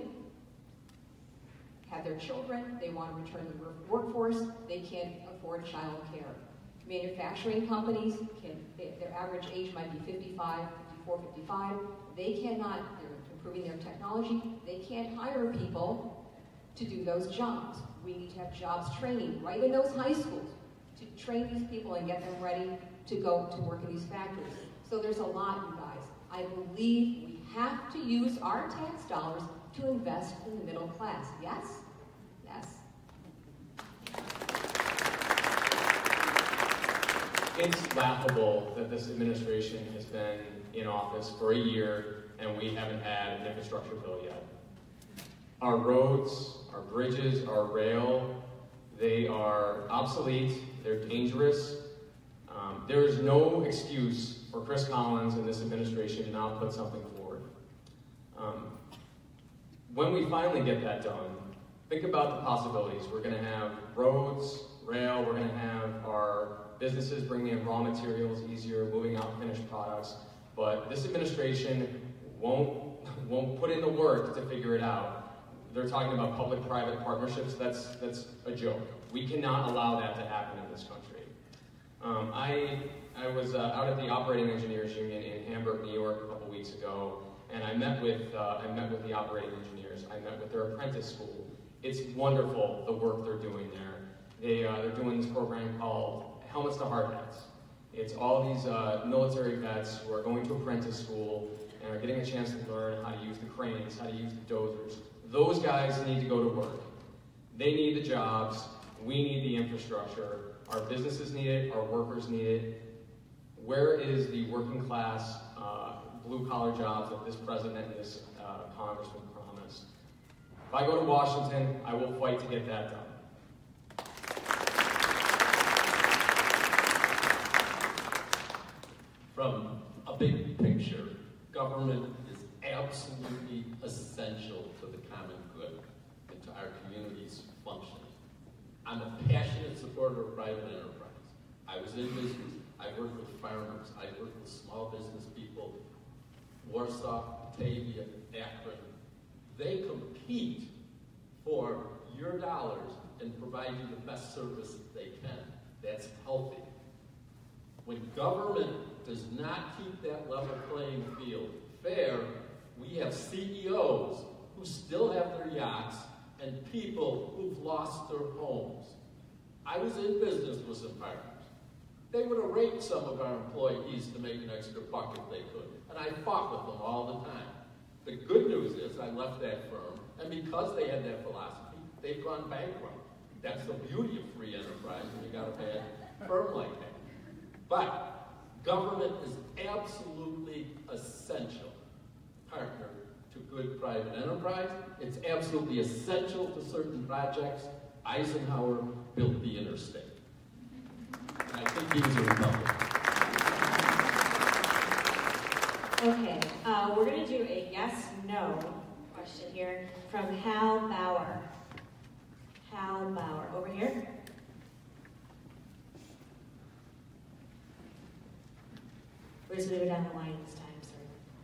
have their children, they want to return to the workforce, they can't afford child care. Manufacturing companies, can, they, their average age might be fifty-five, fifty-four, fifty-five. They cannot, they're improving their technology, they can't hire people to do those jobs. We need to have jobs training right in those high schools to train these people and get them ready to go to work in these factories. So there's a lot, you guys. I believe we have to use our tax dollars to invest in the middle class. Yes? Yes. It's laughable that this administration has been in office for a year and we haven't had an infrastructure bill yet. Our roads, our bridges, our rail, they are obsolete, they're dangerous. Um, there is no excuse for Chris Collins and this administration to not put something forward. Um, when we finally get that done, think about the possibilities. We're going to have roads, rail, we're going to have our businesses bringing in raw materials easier, moving out finished products, but this administration won't, won't put in the work to figure it out. They're talking about public-private partnerships. That's, that's a joke. We cannot allow that to happen in this country. Um, I, I was uh, out at the Operating Engineers Union in Hamburg, New York a couple weeks ago, and I met with, uh, I met with the operating engineers. I met with their apprentice school. It's wonderful, the work they're doing there. They, uh, they're doing this program called Helmets to Hard Hats. It's all these uh, military vets who are going to apprentice school and are getting a chance to learn how to use the cranes, how to use the dozers. Those guys need to go to work. They need the jobs. We need the infrastructure. Our businesses need it. Our workers need it. Where is the working class, uh, blue-collar jobs that this president and this uh, congressman promised? If I go to Washington, I will fight to get that done. From a big picture, government is absolutely essential to the common good and to our community's functioning. I'm a passionate supporter of private enterprise. I was in business. I worked with farmers. I worked with small business people. Warsaw, Batavia, Akron. They compete for your dollars and provide you the best service that they can. That's healthy. When government does not keep that level playing field fair, we have C E Os who still have their yachts and people who've lost their homes. I was in business with some partners. They would have raped some of our employees to make an extra buck if they could, and I fought with them all the time. The good news is I left that firm, And because they had that philosophy, they've gone bankrupt. That's the beauty of free enterprise, when you got a bad firm like that. But government is absolutely essential partner to good private enterprise. It's absolutely essential to certain projects. Eisenhower built the interstate. And I think he was a Republican. Okay, uh, we're going to do a yes-no question here from Hal Bauer. Hal Bauer, over here. We're just going to go down the line this time, sir.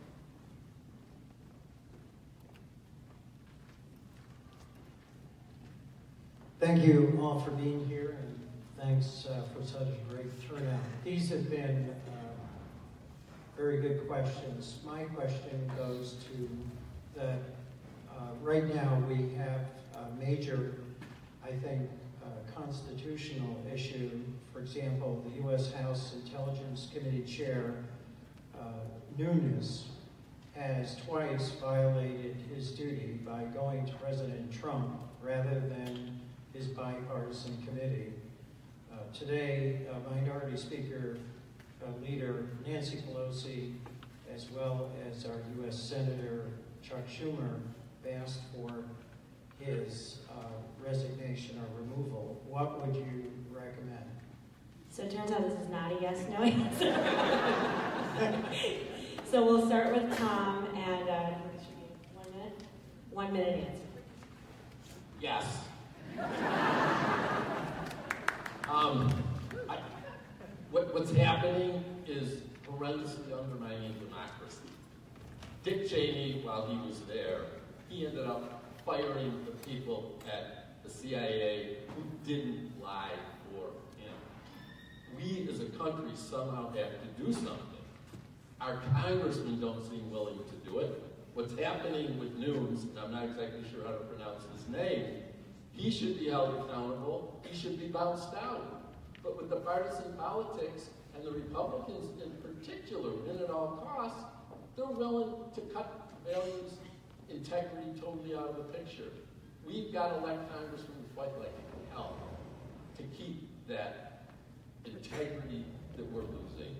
Thank you all for being here, and thanks uh, for such a great turnout. These have been uh, very good questions. My question goes to that uh, right now we have a major, I think, uh, constitutional issue. For example, the U S House Intelligence Committee Chair, uh, Nunes, has twice violated his duty by going to President Trump rather than his bipartisan committee. Uh, today, uh, Minority Speaker uh, Leader Nancy Pelosi, as well as our U S Senator Chuck Schumer, asked for his uh, resignation or removal. What would you recommend? So it turns out this is not a yes-no answer. So we'll start with Tom, and uh, one minute? One minute answer. Yes. um, I, what, what's happening is horrendously undermining democracy. Dick Cheney, while he was there, he ended up firing the people at the C I A who didn't lie for him. We as a country somehow have to do something. Our congressmen don't seem willing to do it. What's happening with Nunes, and I'm not exactly sure how to pronounce his name, he should be held accountable, he should be bounced out. But with the partisan politics, and the Republicans in particular, win at all costs, they're willing to cut values, integrity totally out of the picture. We've got to elect congressmen who fight like hell to keep that integrity that we're losing.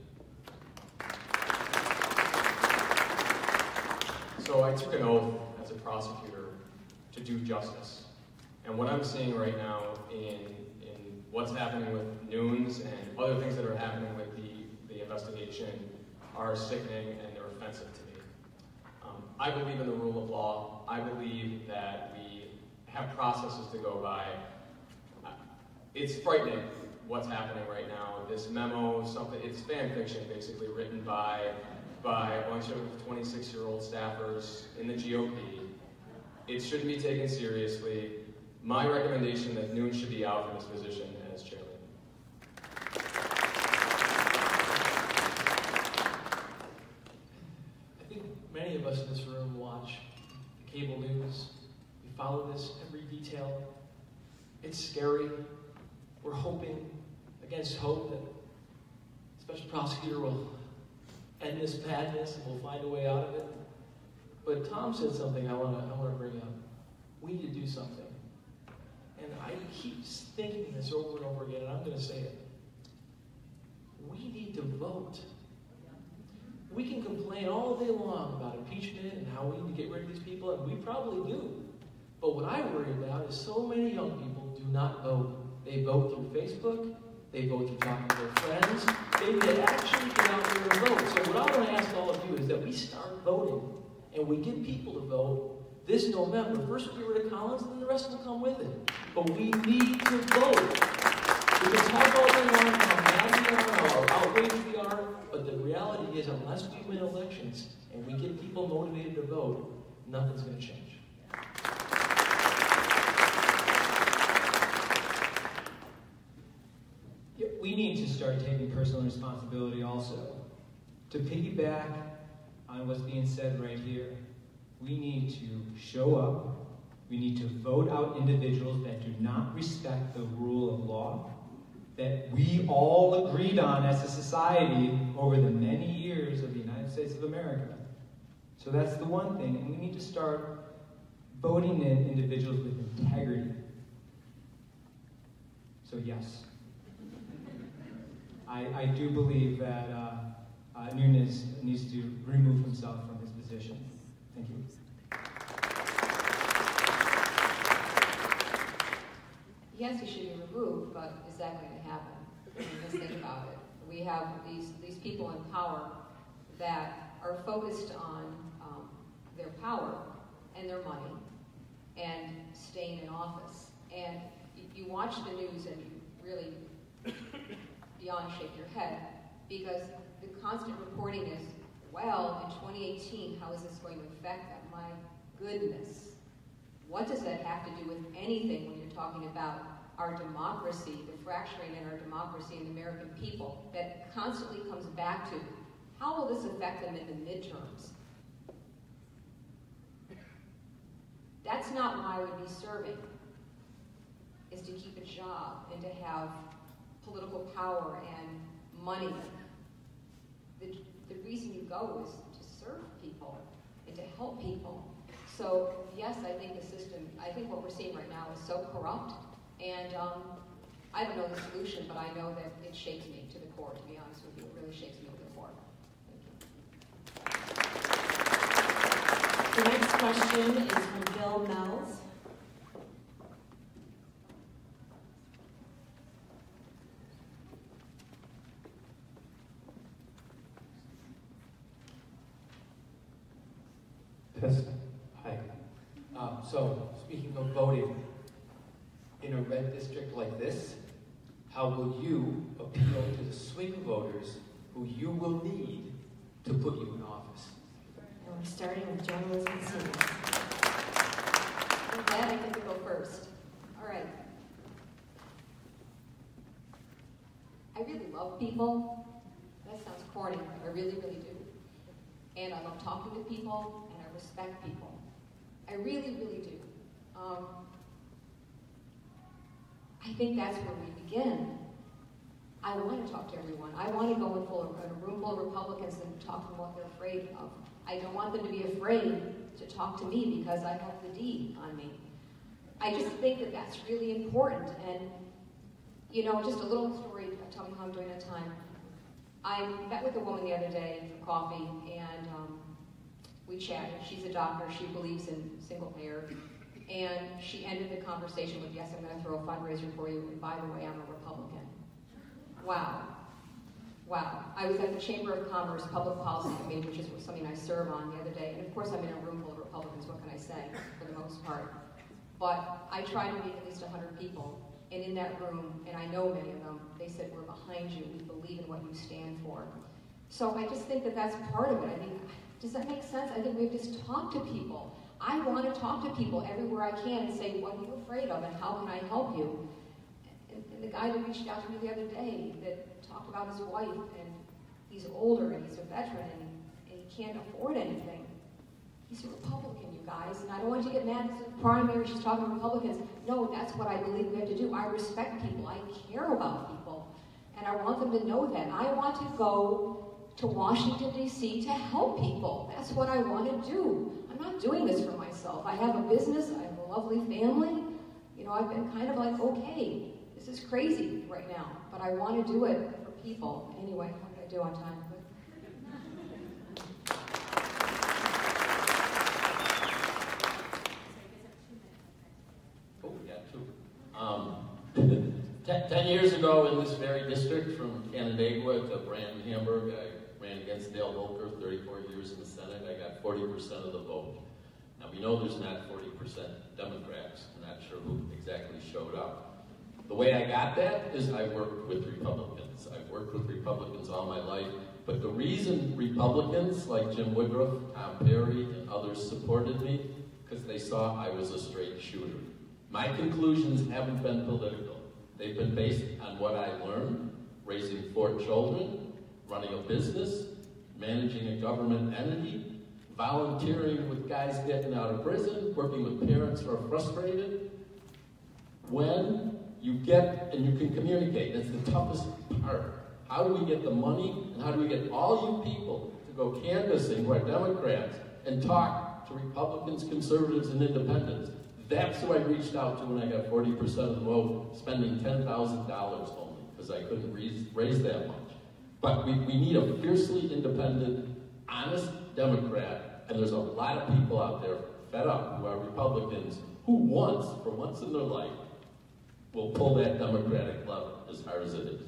So I took an oath as a prosecutor to do justice. And what I'm seeing right now in, in what's happening with Nunes and other things that are happening with the, the investigation are sickening and they're offensive to me. Um, I believe in the rule of law. I believe that we have processes to go by. It's frightening what's happening right now. This memo, something, it's fan fiction basically written by by a bunch of twenty-six-year-old staffers in the G O P. It shouldn't be taken seriously. My recommendation that Nunes should be out from his position as chairman. I think many of us in this room watch the cable news. We follow this every detail. It's scary. We're hoping against hope that the special prosecutor will end this madness and we'll find a way out of it. But Tom said something I want to I want to bring up. We need to do something. And I keep thinking this over and over again, and I'm going to say it. We need to vote. We can complain all day long about impeachment and how we need to get rid of these people, and we probably do. But what I worry about is so many young people do not vote. They vote through Facebook. They vote through talking to their friends. Maybe they actually get out there and vote. So what I want to ask all of you is that we start voting, and we get people to vote this November. First we'll get rid of Collins, and then the rest will come with it. But we need to vote. We can talk all day long about how mad we are, how outraged we are, but the reality is unless we win elections and we get people motivated to vote, nothing's going to change. We need to start taking personal responsibility also. To piggyback on what's being said right here, we need to show up. We need to vote out individuals that do not respect the rule of law that we all agreed on as a society over the many years of the United States of America. So that's the one thing, and we need to start voting in individuals with integrity. So yes, I, I do believe that uh, uh, Nunes needs to remove himself from his position. Thank you. Yes, he should be removed, but is that going to happen? I mean, just think about it. We have these, these people in power that are focused on um, their power and their money and staying in office. And you, you watch the news and you really beyond shake your head, because the constant reporting is, well, in twenty eighteen, how is this going to affect them? My goodness. What does that have to do with anything when you're talking about our democracy, the fracturing in our democracy and the American people, that constantly comes back to, how will this affect them in the midterms? That's not why I would be serving, is to keep a job and to have political power and money. The, the reason you go is to serve people and to help people. So yes, I think the system, I think what we're seeing right now is so corrupt, and um, I don't know the solution, but I know that it shakes me to the core, to be honest with you. It really shakes me to the core. Thank you. The next question is from Bill Mells. Yes. Hi. Um, so, speaking of voting, in a red district like this, how will you appeal to the swing voters who you will need to put you in office? And we're starting with journalism seniors. I'm glad I get to go first. All right. I really love people. That sounds corny, but I really, really do. And I love talking to people, and I respect people. I really, really do. Um, I think that's where we begin. I want to talk to everyone. I want to go in, full, in a room full of Republicans and talk to them what they're afraid of. I don't want them to be afraid to talk to me because I have the D on me. I just think that that's really important. And, you know, just a little story, tell me how I'm doing on time. I met with a woman the other day for coffee, and um, we chatted. She's a doctor. She believes in single payer. And she ended the conversation with, yes, I'm going to throw a fundraiser for you, and by the way, I'm a Republican. Wow. Wow. I was at the Chamber of Commerce Public Policy Committee, which is something I serve on, the other day. And of course, I'm in a room full of Republicans. What can I say, for the most part? But I try to meet at least one hundred people. And in that room, and I know many of them, they said, we're behind you. We believe in what you stand for. So I just think that that's part of it. I mean, does that make sense? I think we have to just talk to people. I want to talk to people everywhere I can and say, what are you afraid of and how can I help you? And, and the guy that reached out to me the other day that talked about his wife, and he's older and he's a veteran and, and he can't afford anything. He's a Republican, you guys, and I don't want you to get mad. This is the primary, she's talking to Republicans. No, that's what I believe we have to do. I respect people. I care about people. And I want them to know that. I want to go to Washington, D C to help people. That's what I want to do. I'm not doing this for myself. I have a business. I have a lovely family. You know, I've been kind of like, okay, this is crazy right now, but I want to do it for people. Anyway, what did I do on time? Um, ten, ten years ago in this very district, from Canandaigua to Brandon, Hamburg, I ran against Dale Volker, thirty-four years in the Senate. I got forty percent of the vote. Now we know there's not forty percent Democrats. I'm not sure who exactly showed up. The way I got that is I worked with Republicans. I've worked with Republicans all my life. But the reason Republicans like Jim Woodruff, Tom Perry, and others supported me, because they saw I was a straight shooter. My conclusions haven't been political. They've been based on what I learned, raising four children, running a business, managing a government entity, volunteering with guys getting out of prison, working with parents who are frustrated. When you get and you can communicate, that's the toughest part. How do we get the money, and how do we get all you people to go canvassing who are Democrats and talk to Republicans, conservatives, and independents. That's who I reached out to when I got forty percent of the vote, spending ten thousand dollars only, because I couldn't raise, raise that much. But we, we need a fiercely independent, honest Democrat, and there's a lot of people out there fed up who are Republicans who once, for once in their life, will pull that Democratic lever as hard as it is.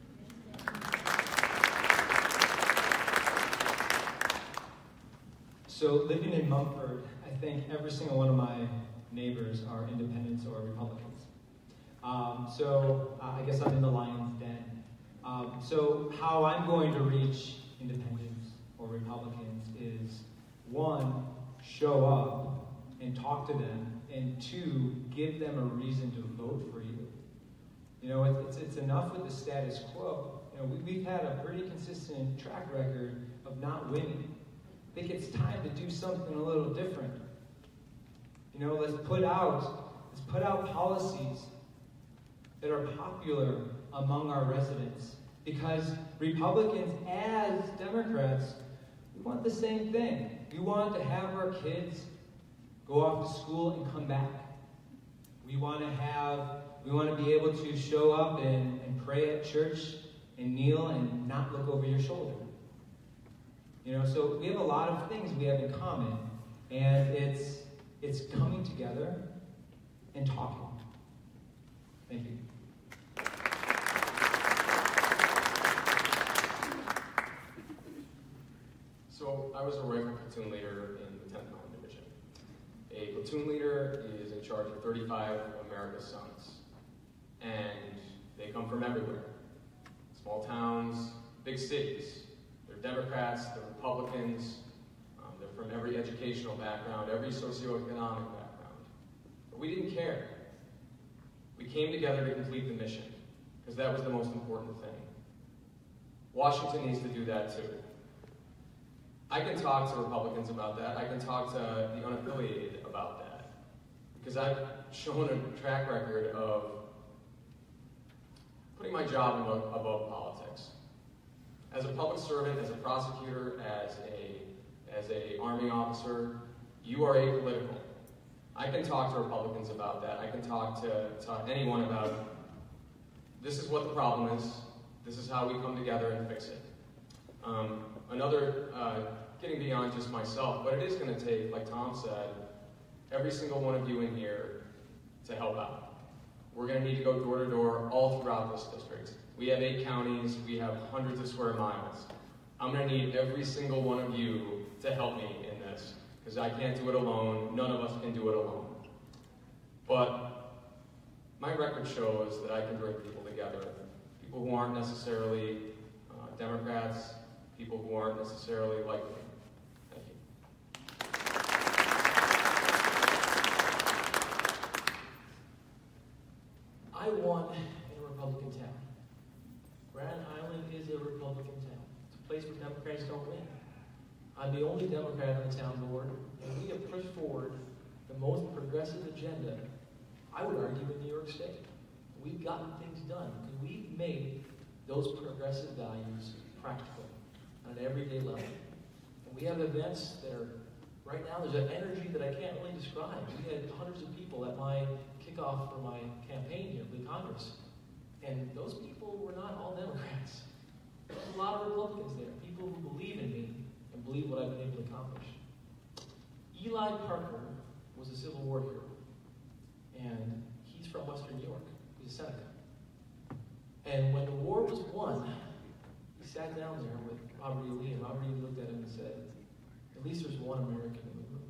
So living in Mumford, I think every single one of my neighbors are independents or Republicans. Um, so uh, I guess I'm in the lion's den. Um, so how I'm going to reach independents or Republicans is, one, show up and talk to them, and two, give them a reason to vote for you. You know, it's, it's, it's enough with the status quo. You know, we, we've had a pretty consistent track record of not winning. I think it's time to do something a little different. You know, let's put out, let's put out policies that are popular among our residents. Because Republicans, as Democrats, we want the same thing. We want to have our kids go off to school and come back. We want to have, we want to be able to show up and, and pray at church and kneel and not look over your shoulder. You know, so we have a lot of things we have in common, and it's it's coming together and talking. Thank you. So I was a rifle platoon leader in the tenth Mountain Division. A platoon leader is in charge of thirty-five of America's sons, and they come from everywhere. Small towns, big cities. They're Democrats, they're Republicans, um, they're from every educational background, every socioeconomic background. But we didn't care. We came together to complete the mission, because that was the most important thing. Washington needs to do that too. I can talk to Republicans about that. I can talk to the unaffiliated about that, because I've shown a track record of putting my job above, above politics. As a public servant, as a prosecutor, as a, as a Army officer, you are apolitical. I can talk to Republicans about that. I can talk to, to anyone about, this is what the problem is, this is how we come together and fix it. Um, another, uh, getting beyond just myself, but it is going to take, like Tom said, every single one of you in here to help out. We're going to need to go door to door all throughout this district. We have eight counties, we have hundreds of square miles. I'm going to need every single one of you to help me in this, because I can't do it alone, none of us can do it alone. But my record shows that I can bring people together, people who aren't necessarily uh, Democrats, people who aren't necessarily like me. Thank you. I won in a Republican town. Grand Island is a Republican town. It's a place where Democrats don't win. I'm the only Democrat on the town board, and we have pushed forward the most progressive agenda, I would argue, in New York State. We've gotten things done because we've made those progressive values practical on an everyday level. And we have events that are, right now, there's an energy that I can't really describe. We had hundreds of people at my kickoff for my campaign here for the Congress. And those people were not all Democrats. There's a lot of Republicans there, people who believe in me and believe what I've been able to accomplish. Eli Parker was a Civil War hero, and he's from Western New York. He's a Seneca. And when the war was won, he sat down there with Robert E. Lee, and Robert E. Lee looked at him and said, at least there's one American in the room.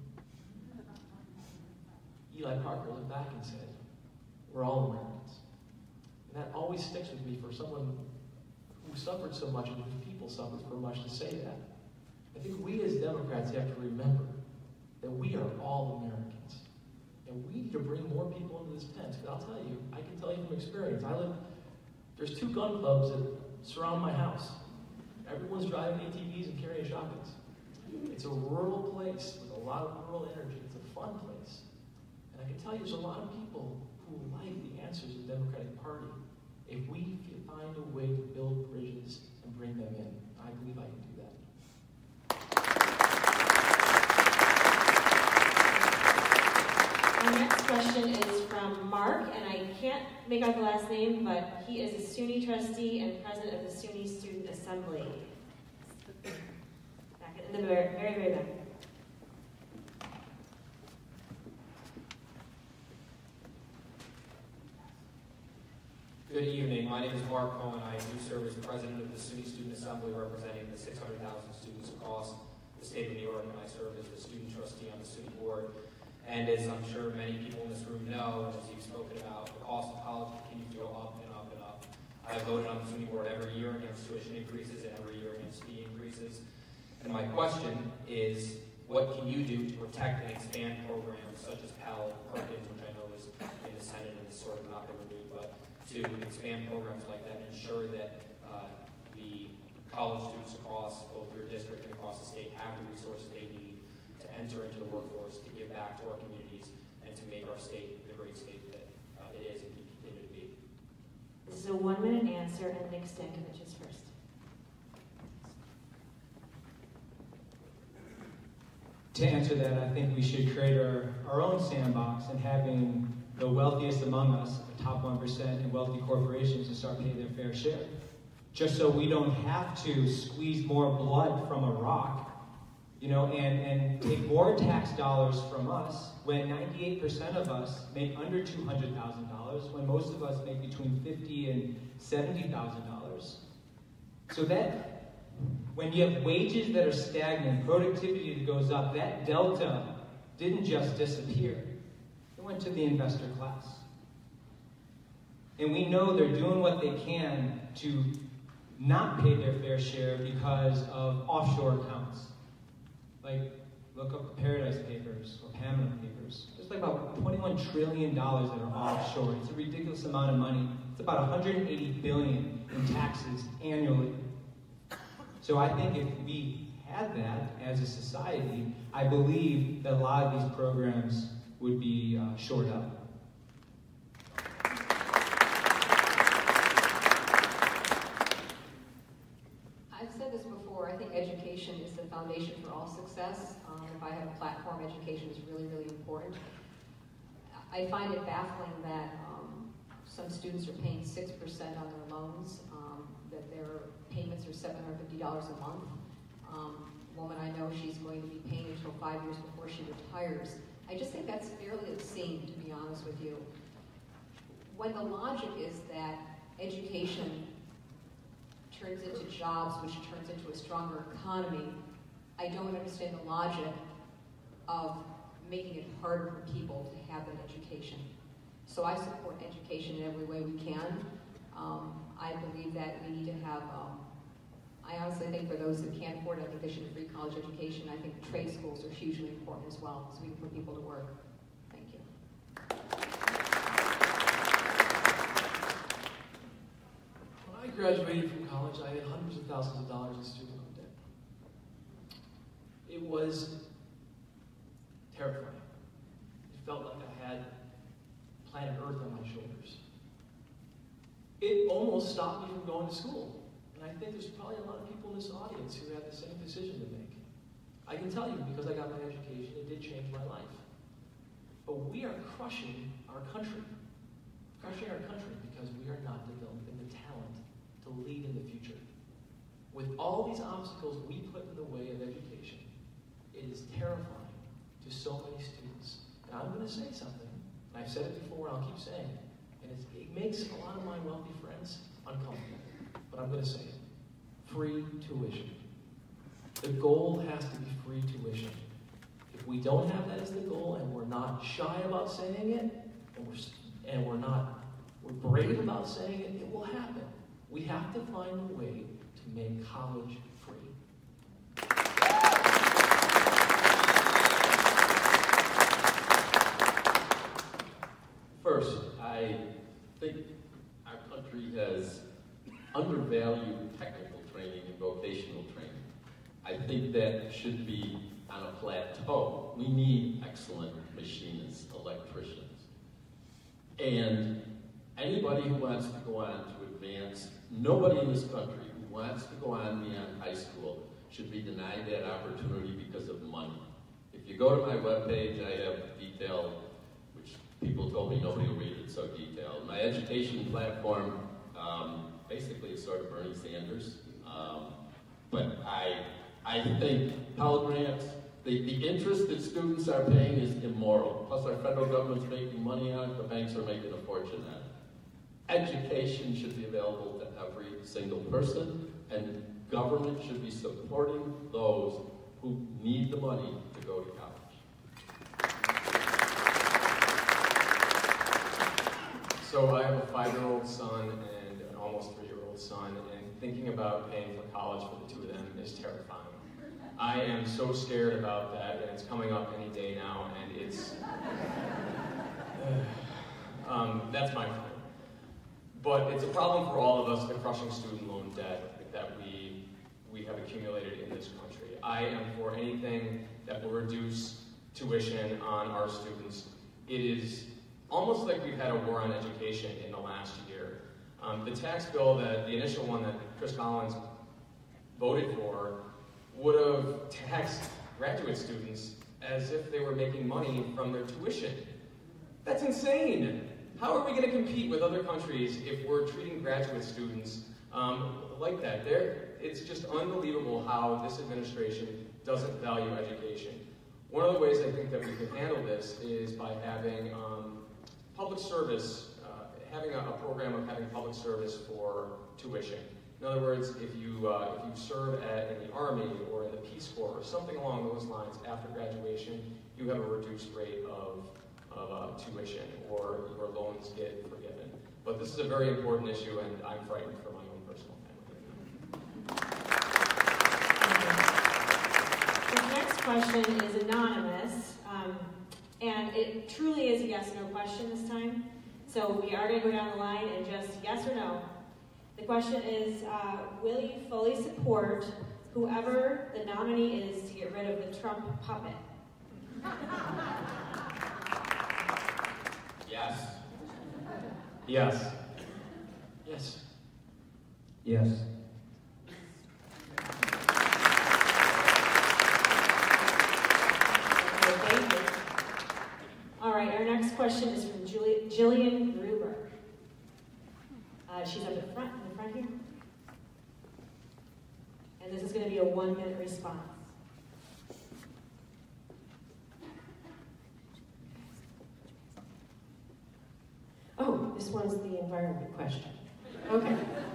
Eli Parker looked back and said, we're all Americans. And that always sticks with me for someone who suffered so much and whose people suffered so much to say that. I think we as Democrats have to remember that we are all Americans. And we need to bring more people into this tent. Because I'll tell you, I can tell you from experience, I live, there's two gun clubs that surround my house. Everyone's driving A T Vs and carrying shotguns. It's a rural place with a lot of rural energy. It's a fun place. And I can tell you there's a lot of people who like the answers of the Democratic Party. If we can find a way to build bridges and bring them in, I believe I can do that. Mark, and I can't make out the last name, but he is a SUNY trustee and president of the SUNY Student Assembly. Back in the very, very, very back. Good evening. My name is Mark Cohen. I do serve as president of the SUNY Student Assembly, representing the six hundred thousand students across the state of New York, and I serve as the student trustee on the SUNY board. And as I'm sure many people in this room know, and as you've spoken about, the cost of college continues to go up and up and up. I have voted on the SUNY board every year against tuition increases and every year against fee increases. And my question is, what can you do to protect and expand programs such as Pell, Perkins, which I know is in the Senate and is sort of not been renewed, but to expand programs like that and ensure that uh, the college students across both your district and across the state have the resources they need to enter into the workforce, to give back to our communities, and to make our state the great state that uh, it is and can continue to be. This is a one-minute answer, and Nick Stankovich is first. To answer that, I think we should create our, our own sandbox, and having the wealthiest among us, the top one percent, and wealthy corporations to start paying their fair share. Just so we don't have to squeeze more blood from a rock, you know, and, and take more tax dollars from us when ninety-eight percent of us make under two hundred thousand dollars, when most of us make between fifty thousand dollars and seventy thousand dollars. So that, when you have wages that are stagnant, productivity that goes up, that delta didn't just disappear. It went to the investor class. And we know they're doing what they can to not pay their fair share because of offshore accounts. Like, look up the Paradise Papers or Pamela Papers. There's like about twenty-one trillion dollars that are offshore. It's a ridiculous amount of money. It's about one hundred eighty billion dollars in taxes annually. So I think if we had that as a society, I believe that a lot of these programs would be uh, shored up. I've said this before, I think education is the foundation for all success. Um, if I have a platform, education is really, really important. I find it baffling that um, some students are paying six percent on their loans, um, that their payments are seven hundred fifty dollars a month. Um, a woman I know, she's going to be paying until five years before she retires. I just think that's fairly obscene, to be honest with you. When the logic is that education turns into jobs, which turns into a stronger economy, I don't understand the logic of making it harder for people to have an education. So I support education in every way we can. Um, I believe that we need to have, um, I honestly think for those that can't afford it, I think they should have free college education. I think trade schools are hugely important as well, so we can put people to work. Thank you. When I graduated from college, I had hundreds of thousands of dollars in student loan debt. It was terrifying. It felt like I had planet Earth on my shoulders. It almost stopped me from going to school. And I think there's probably a lot of people in this audience who have the same decision to make. I can tell you, because I got my education, it did change my life. But we are crushing our country. Crushing our country because we are not developing the talent to lead in the future. With all these obstacles we put in the way of education, it is terrifying to so many students. And I'm going to say something, and I've said it before, and I'll keep saying it, and it's, it makes a lot of my wealthy friends uncomfortable. But I'm going to say it. Free tuition. The goal has to be free tuition. If we don't have that as the goal, and we're not shy about saying it, and we're, and we're not, we're brave about saying it, it will happen. We have to find a way to make college free. First, I think our country has undervalued technical training and vocational training. I think that should be on a plateau. We need excellent machinists, electricians. And anybody who wants to go on to advance, nobody in this country who wants to go on beyond high school should be denied that opportunity because of money. If you go to my webpage, I have detailed, which people told me nobody will read it so detailed. My education platform, um, basically is sort of Bernie Sanders. Um, but I, I think Pell Grants, the, the interest that students are paying is immoral. Plus our federal government's making money on it, the banks are making a fortune on it. Education should be available to every single person, and government should be supporting those who need the money to go to college. So I have a five-year-old son and an almost three-year-old son, and thinking about paying for college for the two of them is terrifying. I am so scared about that, and it's coming up any day now, and it's... um, that's my fault. But it's a problem for all of us, the crushing student loan debt that we, we have accumulated in this country. I am for anything that will reduce tuition on our students. It is almost like we've had a war on education in the last year. Um, the tax bill, that the initial one that Chris Collins voted for, would have taxed graduate students as if they were making money from their tuition. That's insane. How are we going to compete with other countries if we're treating graduate students um, like that? They're, it's just unbelievable how this administration doesn't value education. One of the ways I think that we can handle this is by having um, public service, uh, having a, a program of having public service for tuition. In other words, if you, uh, if you serve at, in the Army or in the Peace Corps or something along those lines after graduation, you have a reduced rate of of uh, tuition, or your loans get forgiven. But this is a very important issue, and I'm frightened for my own personal family. This next question is anonymous, um, and it truly is a yes/no question this time. So we are going to go down the line and just yes or no. The question is, uh, will you fully support whoever the nominee is to get rid of the Trump puppet? Yes. Yes. Yes. Yes. Okay, thank you. All right, our next question is from Julie, Jillian Gruber. Uh, she's up in front, in the front here. And this is going to be a one-minute response. Oh, this one's the environment question. Okay.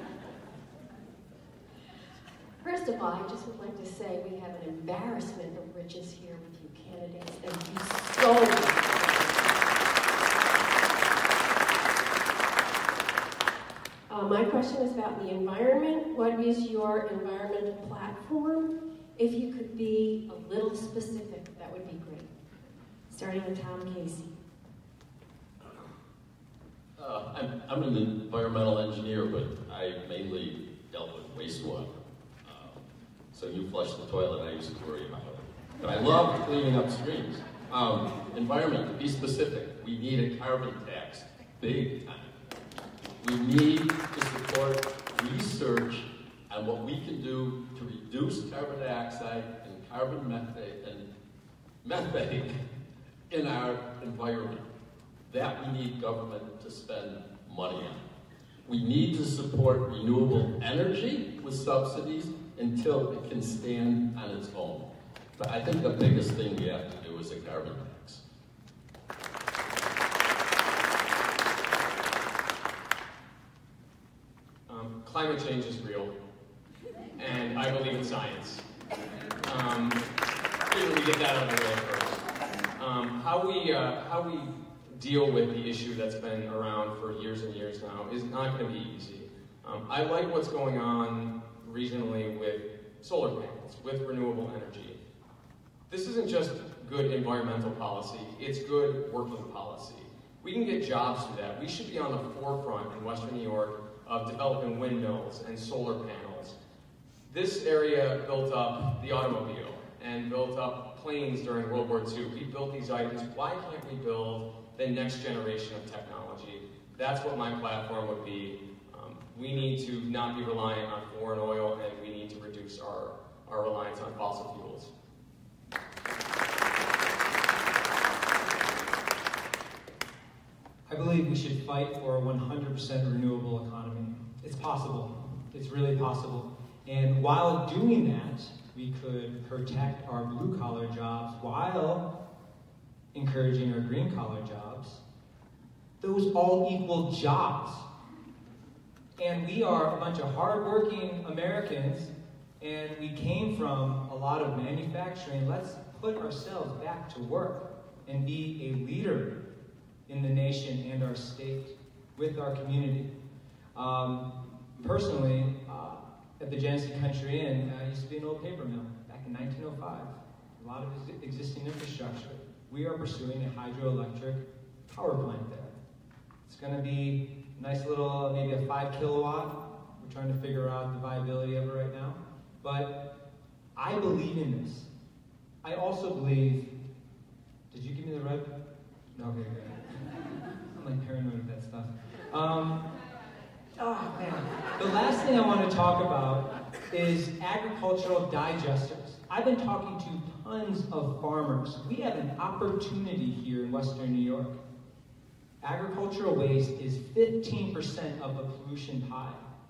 First of all, I just would like to say we have an embarrassment of riches here with you candidates. Thank you so much. Uh, my question is about the environment. What is your environmental platform? If you could be a little specific, that would be great. Starting with Tom Casey. Uh, I'm, I'm an environmental engineer, but I mainly dealt with wastewater. Uh, so you flush the toilet, I used to worry about it. But I love cleaning up streams. Um, environment, to be specific, we need a carbon tax, big time. We need to support research on what we can do to reduce carbon dioxide and carbon methane, and methane in our environment. That we need government to spend money on. We need to support renewable energy with subsidies until it can stand on its own. But I think the biggest thing we have to do is a carbon tax. Um, climate change is real, and I believe in science. Um, we get that out of the way first. Um, how we, uh, how we deal with the issue that's been around for years and years now is not going to be easy. Um, I like what's going on regionally with solar panels, with renewable energy. This isn't just good environmental policy, it's good working policy. We can get jobs through that. We should be on the forefront in Western New York of developing windmills and solar panels. This area built up the automobile and built up planes during World War Two. We built these items. Why can't we build the next generation of technology? That's what my platform would be. Um, we need to not be reliant on foreign oil, and we need to reduce our, our reliance on fossil fuels. I believe we should fight for a one hundred percent renewable economy. It's possible. It's really possible. And while doing that, we could protect our blue-collar jobs while encouraging our green-collar jobs. Those all equal jobs. And we are a bunch of hardworking Americans, and we came from a lot of manufacturing. Let's put ourselves back to work and be a leader in the nation and our state with our community. Um, personally, uh, at the Genesee Country Inn, uh, used to be an old paper mill back in nineteen oh five. A lot of ex existing infrastructure. We are pursuing a hydroelectric power plant there. It's going to be a nice little, maybe a five kilowatt. We're trying to figure out the viability of it right now. But I believe in this. I also believe, did you give me the red? No, okay, good. I'm like paranoid with that stuff. Um, oh man. The last thing I want to talk about is agricultural digesters. I've been talking to tons of farmers. We have an opportunity here in Western New York. Agricultural waste is fifteen percent of the pollution pie.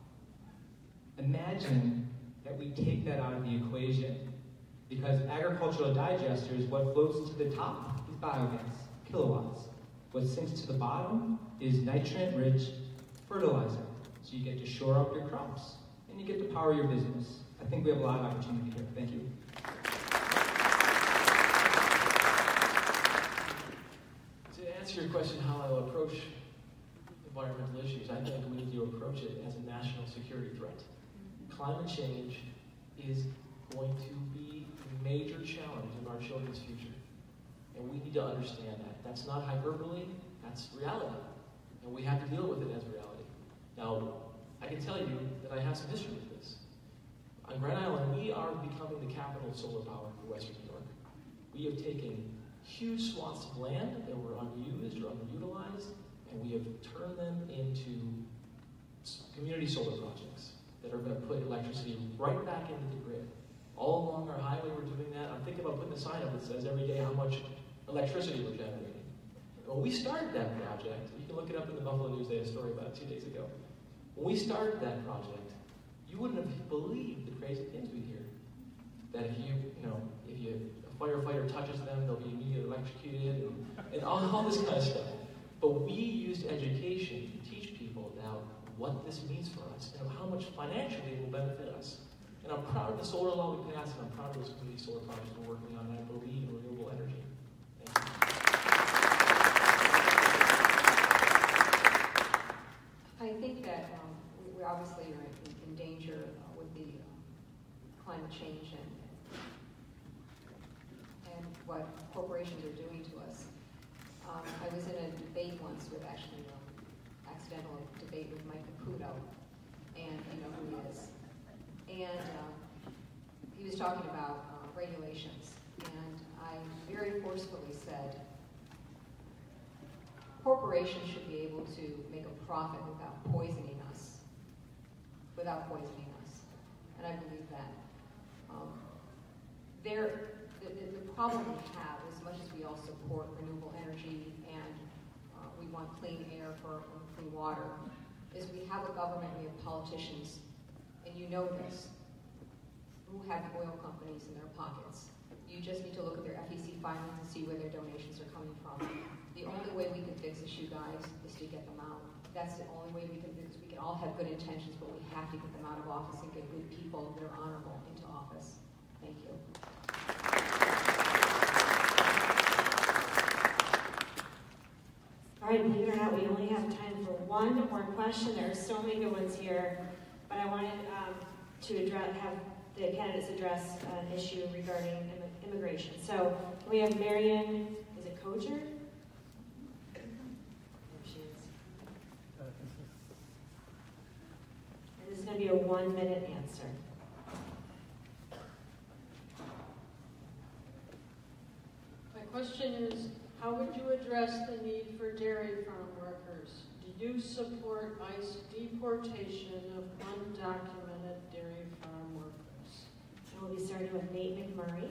Imagine that we take that out of the equation, because agricultural digesters, what floats to the top is biogas, kilowatts. What sinks to the bottom is nitrogen-rich fertilizer. So you get to shore up your crops, and you get to power your business. I think we have a lot of opportunity here. Thank you. To answer your question, how I will approach environmental issues, I think we need to approach it as a national security threat. Climate change is going to be a major challenge in our children's future. And we need to understand that. That's not hyperbole, that's reality. And we have to deal with it as reality. Now, I can tell you that I have some history with this. On Grand Island, we are becoming the capital of solar power for Western New York. We have taken huge swaths of land that were unused or underutilized, and we have turned them into community solar projects that are going to put electricity right back into the grid. All along our highway, we're doing that. I'm thinking about putting a sign up that says every day how much electricity we're generating. When we started that project, you can look it up in the Buffalo News. They had a story about it two days ago. When we started that project, you wouldn't have believed the crazy things we hear. That if you, you know, if you, a firefighter touches them, they'll be immediately electrocuted, and, and all, all this kind of stuff. But we used education to teach people now what this means for us and how much financially it will benefit us. And I'm proud of the solar law we passed, and I'm proud of those community solar projects we're working on, and I believe in renewable energy. Thank you. I think that um, we obviously are in, in danger uh, with the uh, climate change and, and what corporations are doing to us. Um, I was in a debate once with actually um, accidental debate with Mike Caputo, and you know who he is. And uh, he was talking about uh, regulations, and I very forcefully said, corporations should be able to make a profit without poisoning us, without poisoning us, and I believe that. Um, there, the, the, the problem we have, as much as we all support renewable energy and uh, we want clean air for clean water, is we have a government, we have politicians, and you know this, who have oil companies in their pockets. You just need to look at their F E C filings and see where their donations are coming from. The only way we can fix this, you guys, is to get them out. That's the only way we can do this. We can all have good intentions, but we have to get them out of office and get good people that are honorable into office. Thank you. All right, believe it or not, we only have time for one more question. There are so many good ones here, but I wanted um, to address, have the candidates address an issue regarding im immigration. So we have Marion, is it Kocher? There she is. And this is going to be a one-minute answer. My question is, how would you address the need for dairy farm workers? Do you support ICE deportation of undocumented dairy farm workers? And we'll be starting with Nate McMurray.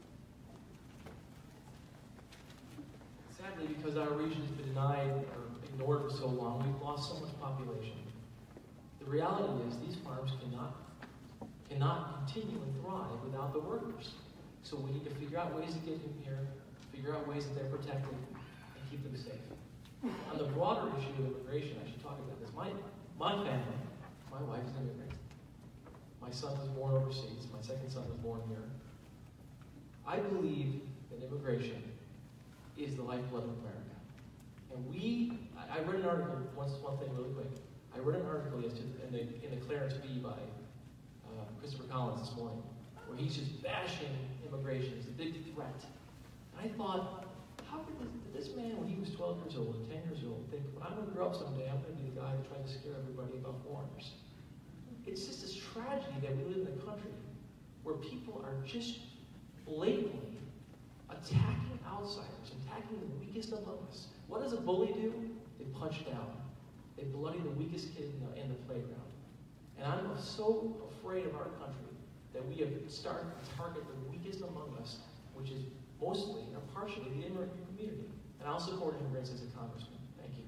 Sadly, because our region has been denied or ignored for so long, we've lost so much population. The reality is these farms cannot, cannot continue and thrive without the workers. So we need to figure out ways to get them here, figure out ways that they're protected, and keep them safe. On the broader issue of immigration, I should talk about this. My, my family, my wife is an immigrant. My son was born overseas. My second son was born here. I believe that immigration is the lifeblood of America. And we, I, I read an article, once one thing really quick. I read an article yesterday in the, in the Clarence Bee by uh, Christopher Collins this morning, where he's just bashing immigration as a big threat. And I thought, how could this, did this man, when he was twelve years old, ten years old, think, when I'm going to grow up someday, I'm going to be the guy that tries to scare everybody about foreigners? It's just this tragedy that we live in a country where people are just blatantly attacking outsiders, attacking the weakest among us. What does a bully do? They punch down. They bloody the weakest kid in the, in the playground. And I'm so afraid of our country that we have started to target the weakest among us, which is mostly or partially the immigrant community. And I'll support immigrants as a congressman. Thank you.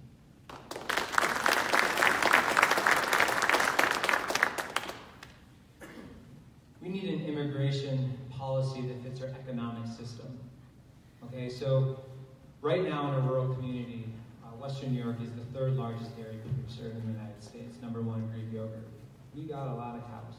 We need an immigration policy that fits our economic system. Okay, so right now in a rural community, uh, Western New York is the third largest dairy producer in the United States, number one Greek yogurt. We got a lot of cows.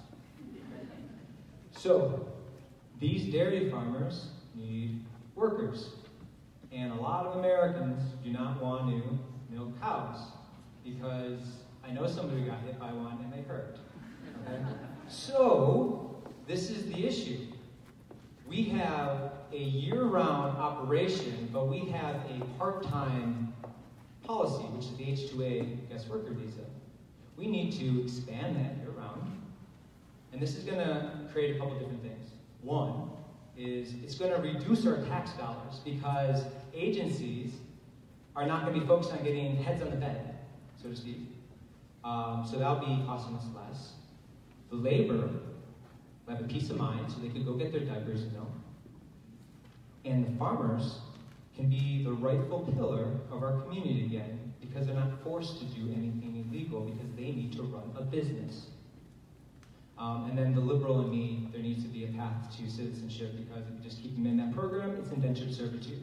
So these dairy farmers need workers. And a lot of Americans do not want to milk cows because I know somebody who got hit by one and they hurt. Okay? So this is the issue. We have a year-round operation, but we have a part-time policy, which is the H two A guest worker visa. We need to expand that year-round. And this is going to create a couple different things. One is it's going to reduce our tax dollars because agencies are not going to be focused on getting heads on the bed, so to speak. Um, so that'll be costing us less. The labor will have a peace of mind so they can go get their diapers and milk. And the farmers can be the rightful pillar of our community again because they're not forced to do anything illegal because they need to run a business. Um, and then the liberal in me, there needs to be a path to citizenship because if you just keep them in that program, it's indentured servitude.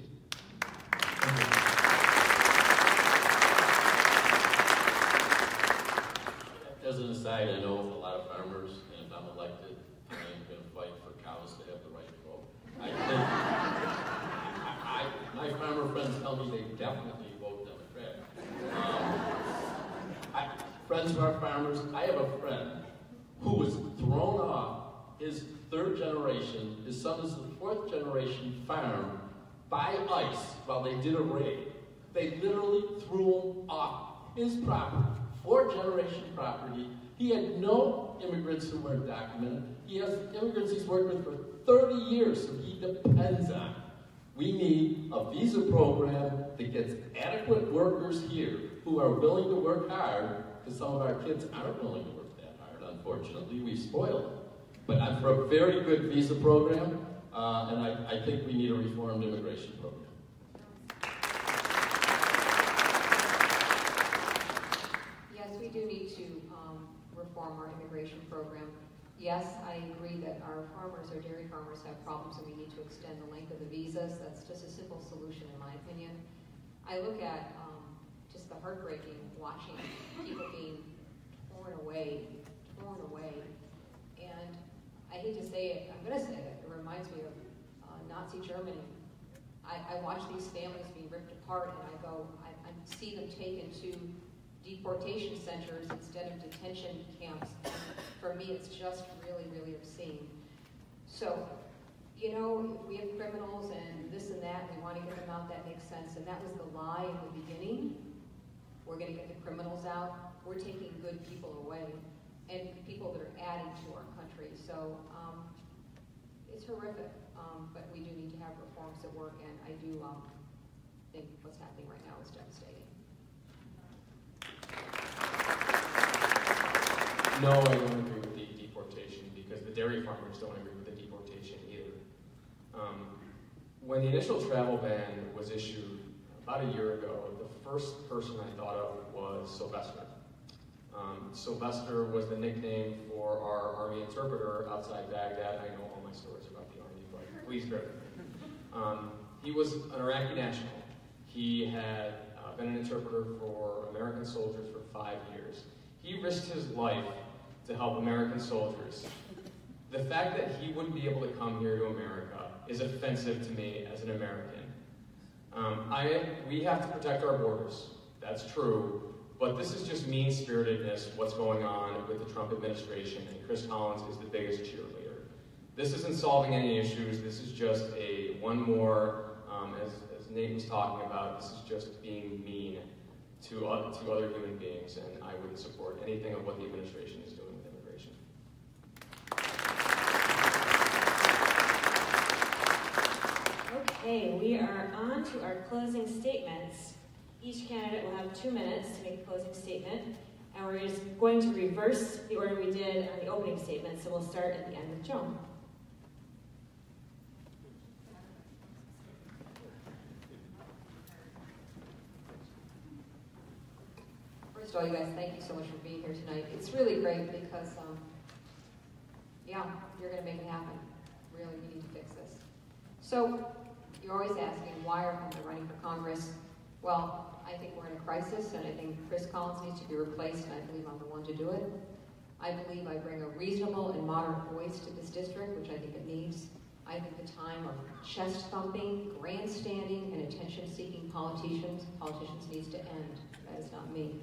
As an aside, I know a lot of farmers, and if I'm elected, I am going to fight for cows to have the right to vote. I think, I, I, my farmer friends tell me they definitely vote Democrat. Um, I, friends who are farmers, I have a friend who was thrown off his third generation, his son is the fourth generation farm, by ICE while they did a raid. They literally threw him off his property, fourth generation property. He had no immigrants who weren't documented. He has immigrants he's worked with for thirty years, so he depends on. We need a visa program that gets adequate workers here who are willing to work hard, because some of our kids aren't willing to work. Unfortunately, we spoil it. But I'm for a very good visa program, uh, and I, I think we need a reformed immigration program. Yes, we do need to um, reform our immigration program. Yes, I agree that our farmers, our dairy farmers, have problems and we need to extend the length of the visas. That's just a simple solution in my opinion. I look at um, just the heartbreaking watching people being torn away torn away. And I hate to say it, I'm going to say it, it reminds me of uh, Nazi Germany. I, I watch these families being ripped apart and I go, I, I see them taken to deportation centers instead of detention camps. And for me, it's just really, really obscene. So, you know, we have criminals and this and that, and we want to get them out, that makes sense. And that was the lie in the beginning. We're going to get the criminals out. We're taking good people away. And people that are adding to our country. So um, it's horrific, um, but we do need to have reforms that work, and I do um, think what's happening right now is devastating. No, I don't agree with the deportation because the dairy farmers don't agree with the deportation either. Um, when the initial travel ban was issued about a year ago, the first person I thought of was Sylvester. Um, Sylvester was the nickname for our Army interpreter outside Baghdad. I know all my stories about the Army, but please bear with me. Um, he was an Iraqi national. He had uh, been an interpreter for American soldiers for five years. He risked his life to help American soldiers. The fact that he wouldn't be able to come here to America is offensive to me as an American. Um, I, we have to protect our borders, that's true, but this is just mean-spiritedness, what's going on with the Trump administration, and Chris Collins is the biggest cheerleader. This isn't solving any issues, this is just a one more, um, as, as Nate was talking about, this is just being mean to, uh, to other human beings, and I wouldn't support anything of what the administration is doing with immigration. Okay, we are on to our closing statements. Each candidate will have two minutes to make a closing statement, and we're just going to reverse the order we did on the opening statement, so we'll start at the end with Joan. First of all, you guys, thank you so much for being here tonight. It's really great because, um, yeah, you're going to make it happen. Really, we need to fix this. So, you're always asking, why are we running for Congress? Well, I think we're in a crisis, and I think Chris Collins needs to be replaced, and I believe I'm the one to do it. I believe I bring a reasonable and moderate voice to this district, which I think it needs. I think the time of chest-thumping, grandstanding, and attention-seeking politicians, politicians needs to end. That is not me.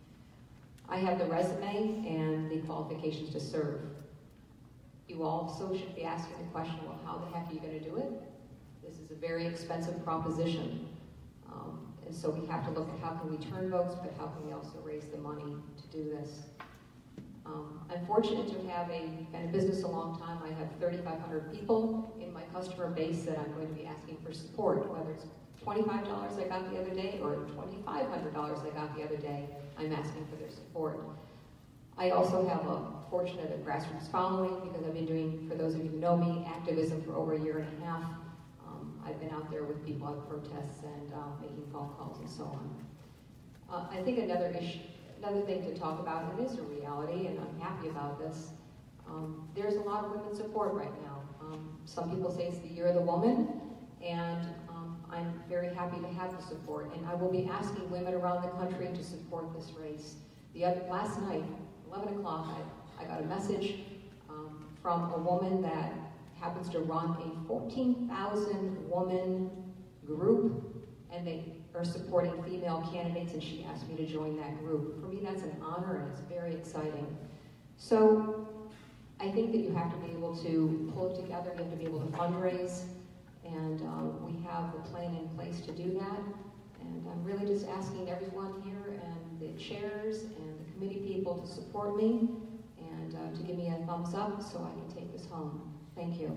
I have the resume and the qualifications to serve. You also should be asking the question, well, how the heck are you going to do it? This is a very expensive proposition. Um, and so we have to look at how can we turn votes, but how can we also raise the money to do this. Um, I'm fortunate to have a, been in business a long time. I have thirty-five hundred people in my customer base that I'm going to be asking for support, whether it's twenty-five dollars I got the other day or twenty-five hundred dollars I got the other day, I'm asking for their support. I also have a fortunate grassroots following because I've been doing, for those of you who know me, activism for over a year and a half. Um, I've been out there with people at protests and uh, making phone calls and so on. Uh, I think another issue, another thing to talk about, and it is a reality, and I'm happy about this, um, there's a lot of women support right now. Um, some people say it's the year of the woman, and um, I'm very happy to have the support, and I will be asking women around the country to support this race. The other, last night, eleven o'clock, I, I got a message um, from a woman that happens to run a fourteen thousand woman group, and they are supporting female candidates, and she asked me to join that group. For me, that's an honor, and it's very exciting. So I think that you have to be able to pull it together, you have to be able to fundraise, and um, we have a plan in place to do that. And I'm really just asking everyone here and the chairs and the committee people to support me and uh, to give me a thumbs up so I can take this home. Thank you.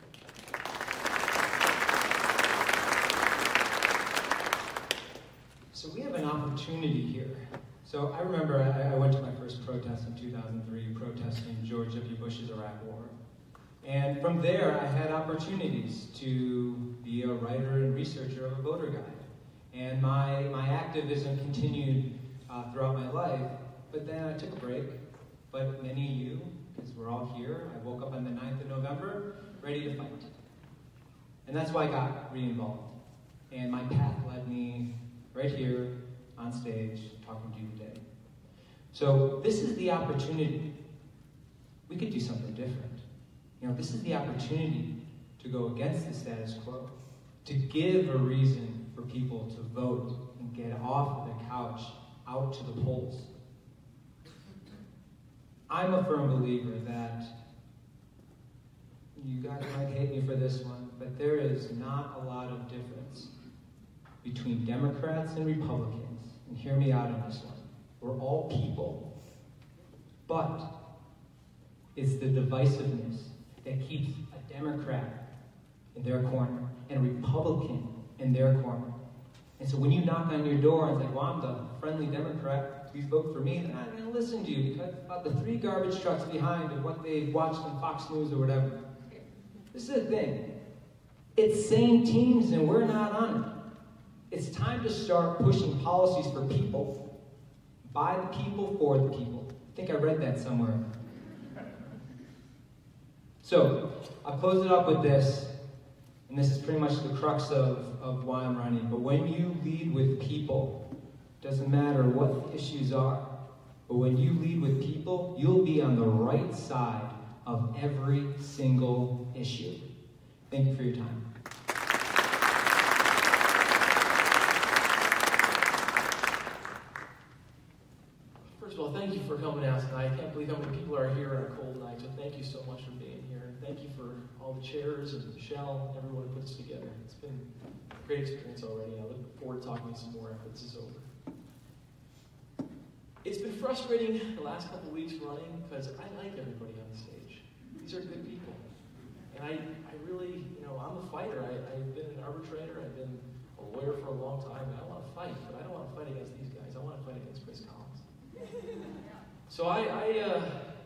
So we have an opportunity here. So I remember I, I went to my first protest in two thousand three, protesting George W. Bush's Iraq War. And from there, I had opportunities to be a writer and researcher of a voter guide. And my, my activism continued uh, throughout my life, but then I took a break. But many of you, because we're all here, I woke up on the ninth of November, ready to fight. And that's why I got re-involved. And my path led me right here on stage, talking to you today. So this is the opportunity. We could do something different. You know, this is the opportunity to go against the status quo, to give a reason for people to vote and get off of the couch, out to the polls. I'm a firm believer that, you guys might hate me for this one, but there is not a lot of difference between Democrats and Republicans, and hear me out on this one. We're all people, but it's the divisiveness that keeps a Democrat in their corner and a Republican in their corner. And so when you knock on your door and say, well, I'm the friendly Democrat, please vote for me, then I'm going to listen to you because about the three garbage trucks behind and what they've watched on Fox News or whatever. This is the thing. It's same teams and we're not on it. It's time to start pushing policies for people, by the people, for the people. I think I read that somewhere. So, I'll close it up with this, and this is pretty much the crux of, of why I'm running. But when you lead with people, doesn't matter what the issues are, but when you lead with people, you'll be on the right side of every single issue. Thank you for your time. First of all, thank you for coming out tonight. I can't believe how many people are here on a cold night, so thank you so much for being here. And thank you for all the chairs and Michelle and everyone who put this together. It's been a great experience already. I look forward to talking to you some more after this is over. It's been frustrating the last couple of weeks running because I like everybody on the stage. These are good people. And I, I really, you know, I'm a fighter. I, I've been an arbitrator. I've been a lawyer for a long time. And I want to fight, but I don't want to fight against these guys. I want to fight against Chris Collins. So I, I uh,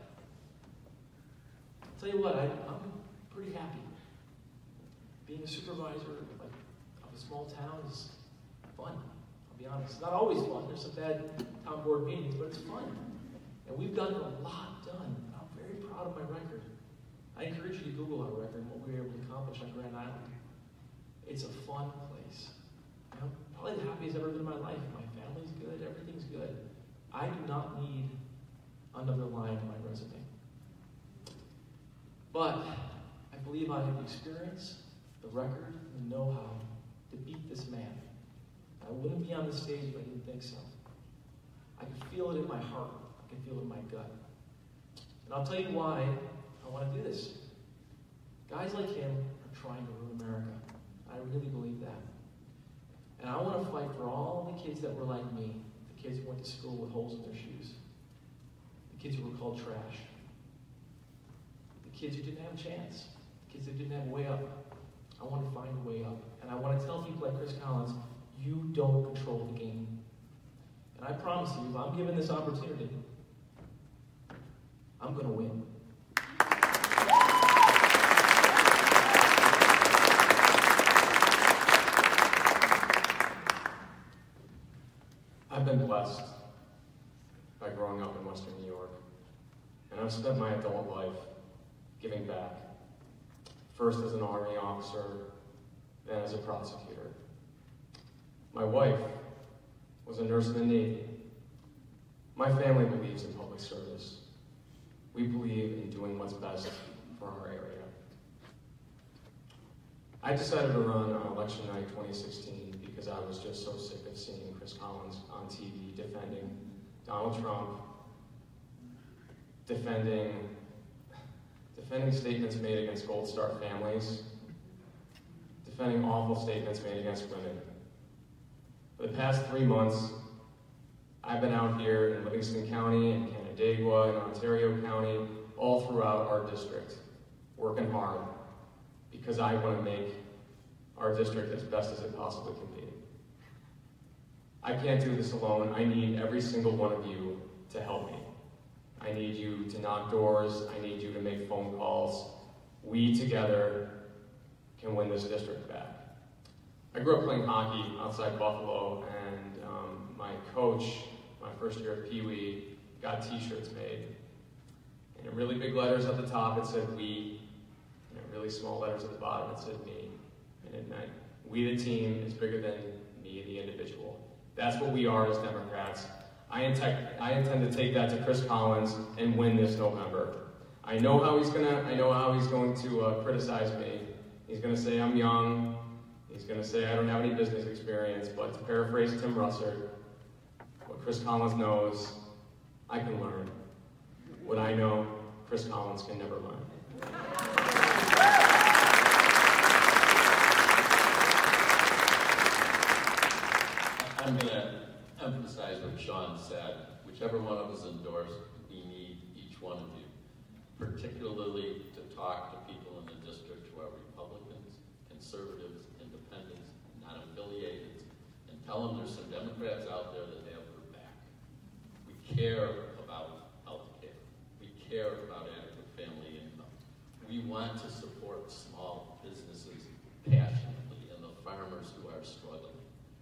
I'll tell you what, I, I'm pretty happy. Being a supervisor like, of a small town is fun. I'll be honest. It's not always fun. There's some bad town board meetings, but it's fun. And we've gotten a lot done. I'm very proud of my record. I encourage you to Google our record and what we were able to accomplish on Grand Island. It's a fun place. You know, probably the happiest I've ever been in my life. My family's good. Everything's good. I do not need another line in my resume. But I believe I have the experience, the record, and the know-how to beat this man. I wouldn't be on the stage if I didn't think so. I can feel it in my heart. I can feel it in my gut. And I'll tell you why I want to do this. Guys like him are trying to ruin America. I really believe that. And I want to fight for all the kids that were like me, the kids who went to school with holes in their shoes, the kids who were called trash, the kids who didn't have a chance, the kids that didn't have a way up. I want to find a way up. And I want to tell people like Chris Collins, you don't control the game. And I promise you, if I'm given this opportunity, I'm going to win. I've been blessed by growing up in Western New York, and I've spent my adult life giving back, first as an Army officer, then as a prosecutor. My wife was a nurse in the Navy. My family believes in public service. We believe in doing what's best for our area. I decided to run on election night twenty sixteen because I was just so sick of seeing Chris Collins on T V defending Donald Trump, defending, defending statements made against Gold Star families, defending awful statements made against women. For the past three months, I've been out here in Livingston County and Canandaigua and Ontario County, all throughout our district, working hard because I want to make our district as best as it possibly can be. I can't do this alone. I need every single one of you to help me. I need you to knock doors. I need you to make phone calls. We together can win this district back. I grew up playing hockey outside Buffalo, and um, my coach, my first year at Pee Wee, got t-shirts made. And in really big letters at the top, it said we, and in really small letters at the bottom, it said me. And it meant we the team is bigger than me the individual. That's what we are as Democrats. I intend, I intend to take that to Chris Collins and win this November. I know how he's gonna, I know how he's going to uh, criticize me. He's gonna say I'm young. He's going to say I don't have any business experience, but to paraphrase Tim Russert, what Chris Collins knows, I can learn. What I know, Chris Collins can never learn. I'm going to emphasize what Sean said. Whichever one of us endorse, we need each one of you, particularly to talk to people in the district who are Republicans, conservatives, independents, non-affiliated, and tell them there's some Democrats out there that have their back. We care about health care. We care about adequate family income. We want to support small businesses passionately and the farmers who are struggling.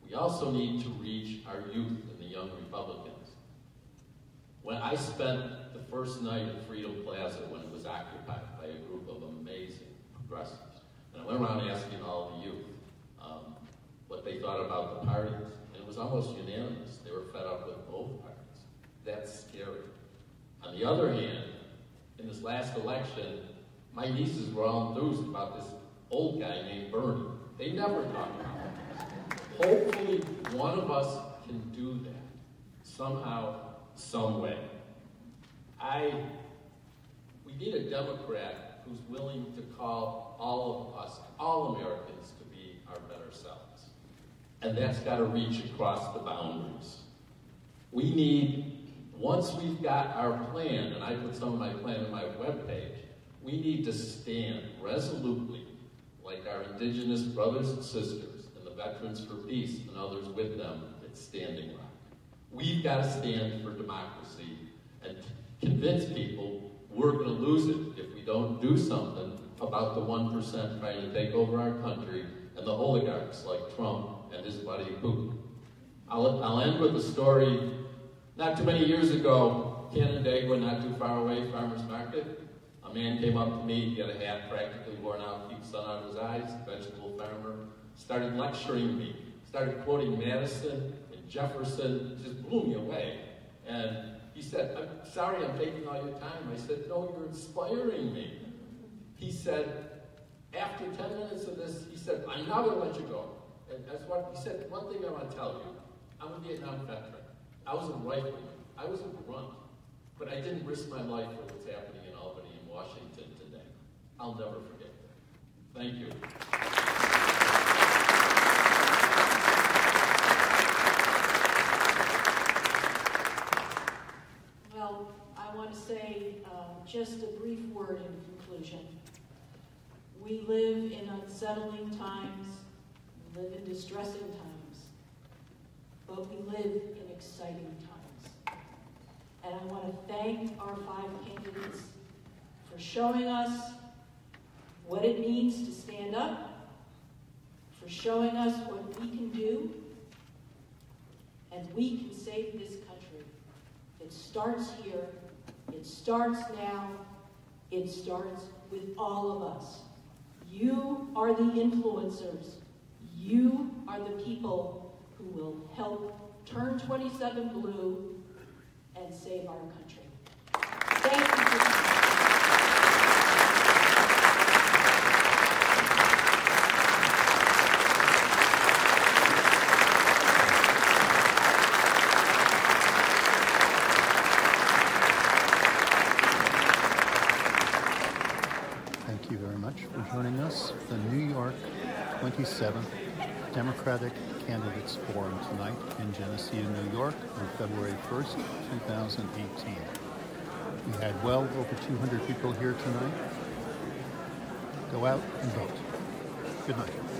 We also need to reach our youth and the young Republicans. When I spent the first night at Freedom Plaza when it was occupied by a group of amazing progressives, and I went around asking all the youth um, what they thought about the parties, and it was almost unanimous. They were fed up with both parties. That's scary. On the other hand, in this last election, my nieces were all enthused about this old guy named Bernie. They never talked about it. Hopefully, one of us can do that somehow, some way. I, we need a Democrat who's willing to call all of us, all Americans, to be our better selves. And that's got to reach across the boundaries. We need, once we've got our plan, and I put some of my plan on my webpage, we need to stand resolutely, like our indigenous brothers and sisters, and the Veterans for Peace and others with them at Standing Rock. We've got to stand for democracy and convince people we're going to lose it if we don't do something about the one percent trying to take over our country and the oligarchs like Trump and his buddy Putin. I'll, I'll end with a story. Not too many years ago, Canandaigua, not too far away, farmer's market, a man came up to me, he had a hat practically worn out, keep the sun out of his eyes, vegetable farmer, started lecturing me, started quoting Madison and Jefferson, just blew me away. And he said, I'm sorry I'm taking all your time. I said, no, you're inspiring me. He said, after ten minutes of this, he said, I'm not gonna let you go. And that's what he said. One thing I want to tell you, I'm a Vietnam veteran. I was a rifleman. I was a grunt. But I didn't risk my life for what's happening in Albany and Washington today. I'll never forget that. Thank you. Well, I want to say uh, just a brief word in conclusion. We live in unsettling times, we live in distressing times, but we live in exciting times. And I want to thank our five candidates for showing us what it means to stand up, for showing us what we can do, and we can save this country. It starts here, it starts now, it starts with all of us. You are the influencers. You are the people who will help turn twenty-seven blue and save our country. Thank you for coming. Thank you very much for joining us. The New York twenty-seventh Democratic Candidates Forum tonight in Geneseo, New York on February first, two thousand eighteen. We had well over two hundred people here tonight. Go out and vote. Good night.